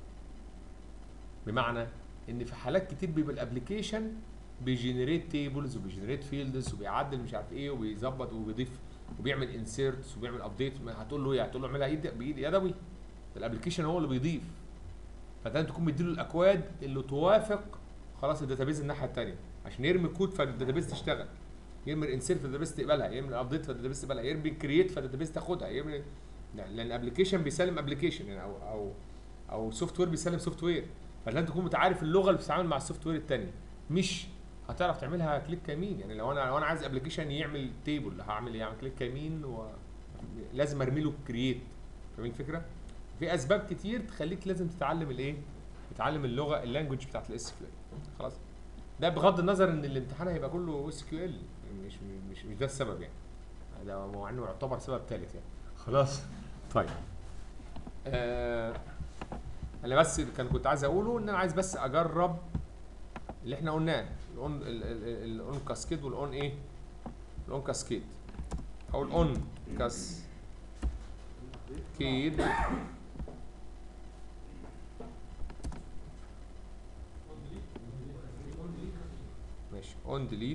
بمعنى ان في حالات كتير بيبقى الابلكيشن بيجنريت تيبلز وبيجنريت فيلدز وبيعدل مش عارف ايه وبيظبط وبيضيف وبيعمل انسيرتس وبيعمل ابديت. هتقول له ايه؟ هتقول له اعملها بايد يدوي. الابلكيشن هو اللي بيضيف، فده تكون مديله الاكواد اللي توافق خلاص الداتابيز الناحيه الثانيه، عشان يرمي كود فالداتابيز تشتغل، يرمي انسيرت فالداتابيز تقبلها، يرمي ابديت فالداتابيز تقبلها، يرمي كرييت فالداتابيز تاخدها، يرمي، لان الابلكيشن بيسلم ابلكيشن يعني او سوفت وير بيسلم سوفت وير، فلازم تكون متعارف اللغه اللي بتتعامل مع السوفت وير الثاني. مش هتعرف تعملها كليك يمين، يعني لو انا عايز ابلكيشن يعمل تيبل هعمل ايه؟ اعمل كليك يمين ولازم ارمي له كرييت. فاهمين الفكره؟ في اسباب كتير تخليك لازم تتعلم الايه؟ تتعلم اللغه اللانجوج بتاعت الاس كيو ال. خلاص. ده بغض النظر ان الامتحان هيبقى كله اس كيو ال، مش ده السبب يعني، ده مع انه يعتبر سبب ثالث يعني. خلاص. طيب انا بس كنت عايز اقوله ان انا عايز بس اجرب اللي احنا قلناه، الاون كاسكيد والاون ايه، الاون كاسكيد او الاون كاسكيد. ماشي اون ديليت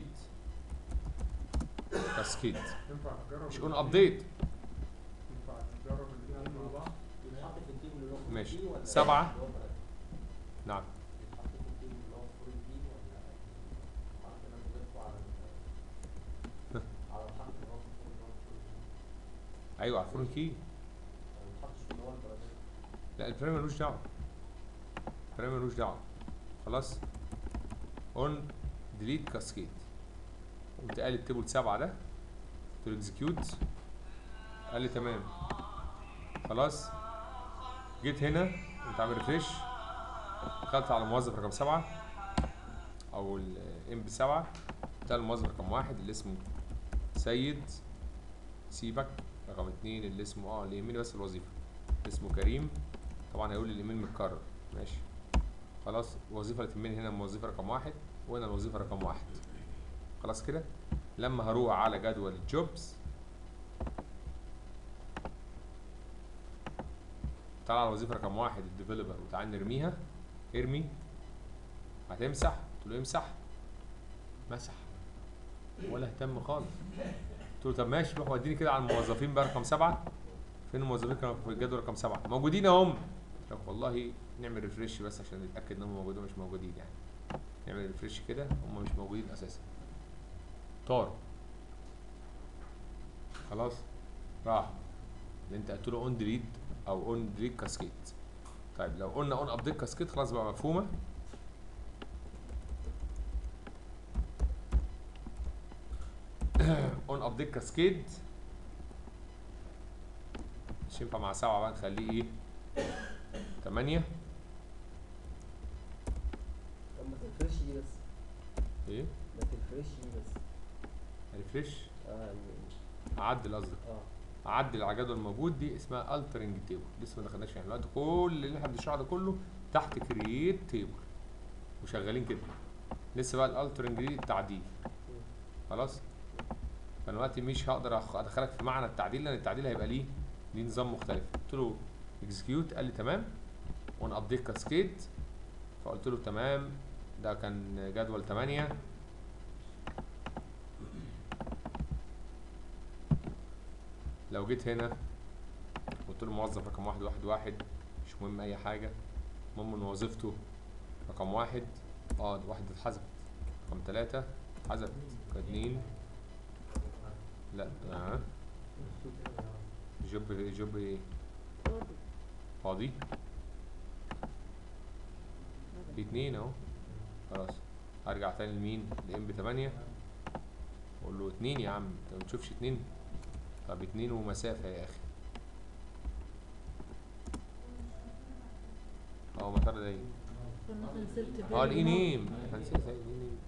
كاسكيد ينفع نجرب مش اون ابديت. ينفع نجرب الاثنين مع بعض؟ بيتحط في التيبل اللي هو ماشي. فيه ولا 7. اللي هو بقى؟ نعم بيتحط في التيبل اللي هو فوق فيه ولا حرف انا بضيفه على على الحرف اللي هو فوق اللي هو فيه؟ ايوه على الفورن كي. ما بيتحطش في اللي هو البرازيل. لا الفريم ملوش دعوه، الفريم ملوش دعوه. خلاص اون ديليت كاسكيد. قمت قال التيبل 7 ده، قلت له اكزكيوت، قال لي تمام. خلاص جيت هنا قمت عامل ريفريش، دخلت على الموظف رقم 7 او الام بي 7 بتاع الموظف رقم 1 اللي اسمه سيد، سيبك. رقم 2 اللي اسمه اللي يهمني بس الوظيفه اسمه كريم، طبعا هيقول لي الايميل متكرر. ماشي خلاص. الوظيفه اللي تهمني هنا الوظيفه رقم 1 وهنا الوظيفه رقم 1. خلاص كده. لما هروح على جدول الجوبز، تعال على الوظيفه رقم 1 الديفلوبر وتعال نرميها. ارمي. هتمسح؟ قلت له امسح، مسح ولا اهتم خالص. قلت له طب ماشي روح وديني كده على الموظفين بقى رقم 7. فين الموظفين كانوا في الجدول رقم 7؟ موجودين اهم. طب والله نعمل ريفريش بس عشان نتاكد ان هم موجودين مش موجودين يعني. نعمل ريفريش كده، هم مش موجودين اساسا. طار. خلاص راح. اللي انت قلت له اون ديليت او اون ديليت كاسكيد. طيب لو قلنا اون ابديت كاسكيد خلاص بقى مفهومه. اون ابديت كاسكيد مش ينفع مع 7 بقى، نخليه ايه 8. طب ما تفرش دي بس. ايه ما تفرش دي بس. ريفريش يعني اعدل قصدك. اعدل على الجدول الموجود، دي اسمها الترنج تيبل، لسه ما دخلناش فيها دلوقتي. كل اللي احنا بنشرحه ده كله تحت كرييت تيبل وشغالين كده. لسه بقى الالترنج دي التعديل. خلاص. فانا دلوقتي مش هقدر ادخلك في معنى التعديل لان التعديل هيبقى ليه نظام مختلف. قلت له اكزكيوت، قال لي تمام. اون ابديت كاسكيد، فقلت له تمام. ده كان جدول 8. لو جيت هنا قلت له موظف رقم 1 1 1 مش مهم اي حاجه، المهم ان وظيفته رقم 1. ده 1 اتحذفت. رقم 3 اتحذفت. 2 لا جوب ايه فاضي. في 2 اهو. خلاص هرجع تاني لمين؟ لام بي 8 اقول له 2 يا عم، انت ما بتشوفش 2؟ طب 2 ومسافه يا اخي. ما ترى ده ايه؟ الاي نيم احنا نسينا الاي نيم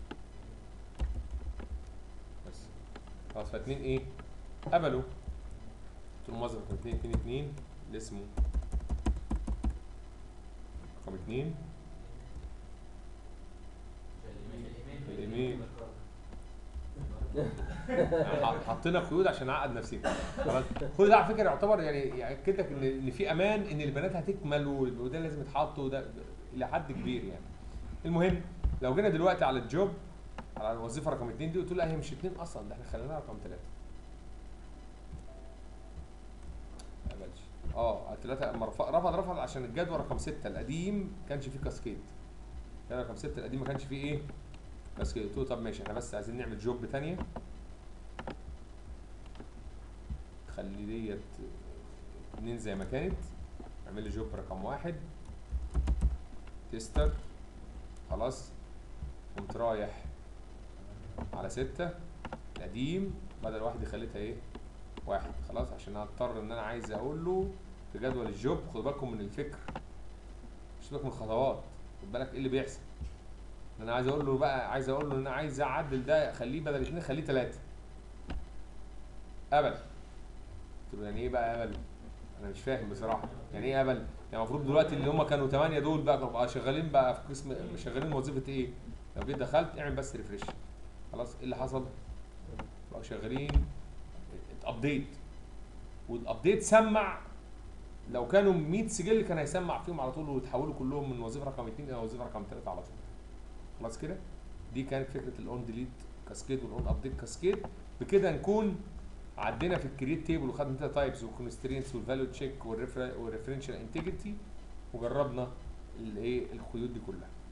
بس. خلاص ف2 ايه؟ قبلوا. قلت له موظف رقم 2 2 2 اللي اسمه رقم 2 الايميل. حطينا قيود عشان نعقد نفسنا. خلاص كل ده على فكره يعتبر يعني ياكد لك ان في امان، ان البيانات هتكمل وده لازم يتحط، وده الى حد كبير يعني. المهم لو جينا دلوقتي على الجوب على الوظيفه رقم 2 دي، قلت له لا هي مش 2 اصلا، ده احنا خليناها رقم 3. ما قبلش. 3 رفض عشان الجدول رقم 6 القديم ما كانش فيه كاسكيد. الجدول رقم 6 القديم ما كانش فيه ايه؟ كاسكيد. قلت له طب ماشي احنا بس عايزين نعمل جوب ثانيه. خلي ديت 2 زي ما كانت. اعمل لي جوب رقم 1 تيستر. خلاص قمت رايح على 6 القديم، بدل 1 خليتها ايه 1. خلاص عشان هضطر ان انا عايز اقول له في جدول الجوب، خدوا بالكم من الفكر مش بالك من الخطوات، خد بالك ايه اللي بيحصل. انا عايز اقول له بقى، عايز اقول له ان انا عايز اعدل ده، اخليه بدل 2 خليه 3. قبل. قلت له يعني ايه بقى قبل؟ انا مش فاهم بصراحه يعني ايه قبل. يعني المفروض دلوقتي اللي هم كانوا 8 دول بقى شغالين بقى في قسم، شغالين وظيفه ايه؟ لو جيت دخلت اعمل بس ريفريش خلاص، ايه اللي حصل؟ بقوا شغالين اتابديت، والابديت سمع. لو كانوا 100 سجل كان هيسمع فيهم على طول ويتحولوا كلهم من وظيفه رقم 2 الى وظيفه رقم 3 على طول. خلاص كده؟ دي كانت فكره الاون ديليت كاسكيد والاون ابديت كاسكيد. بكده نكون عدينا في الكرييت تيبل وخدنا داتا تايبس والكونسترينتس والفاليو تشيك والريفرنشال انتجريتي، وجربنا الايه الخيوط دي كلها.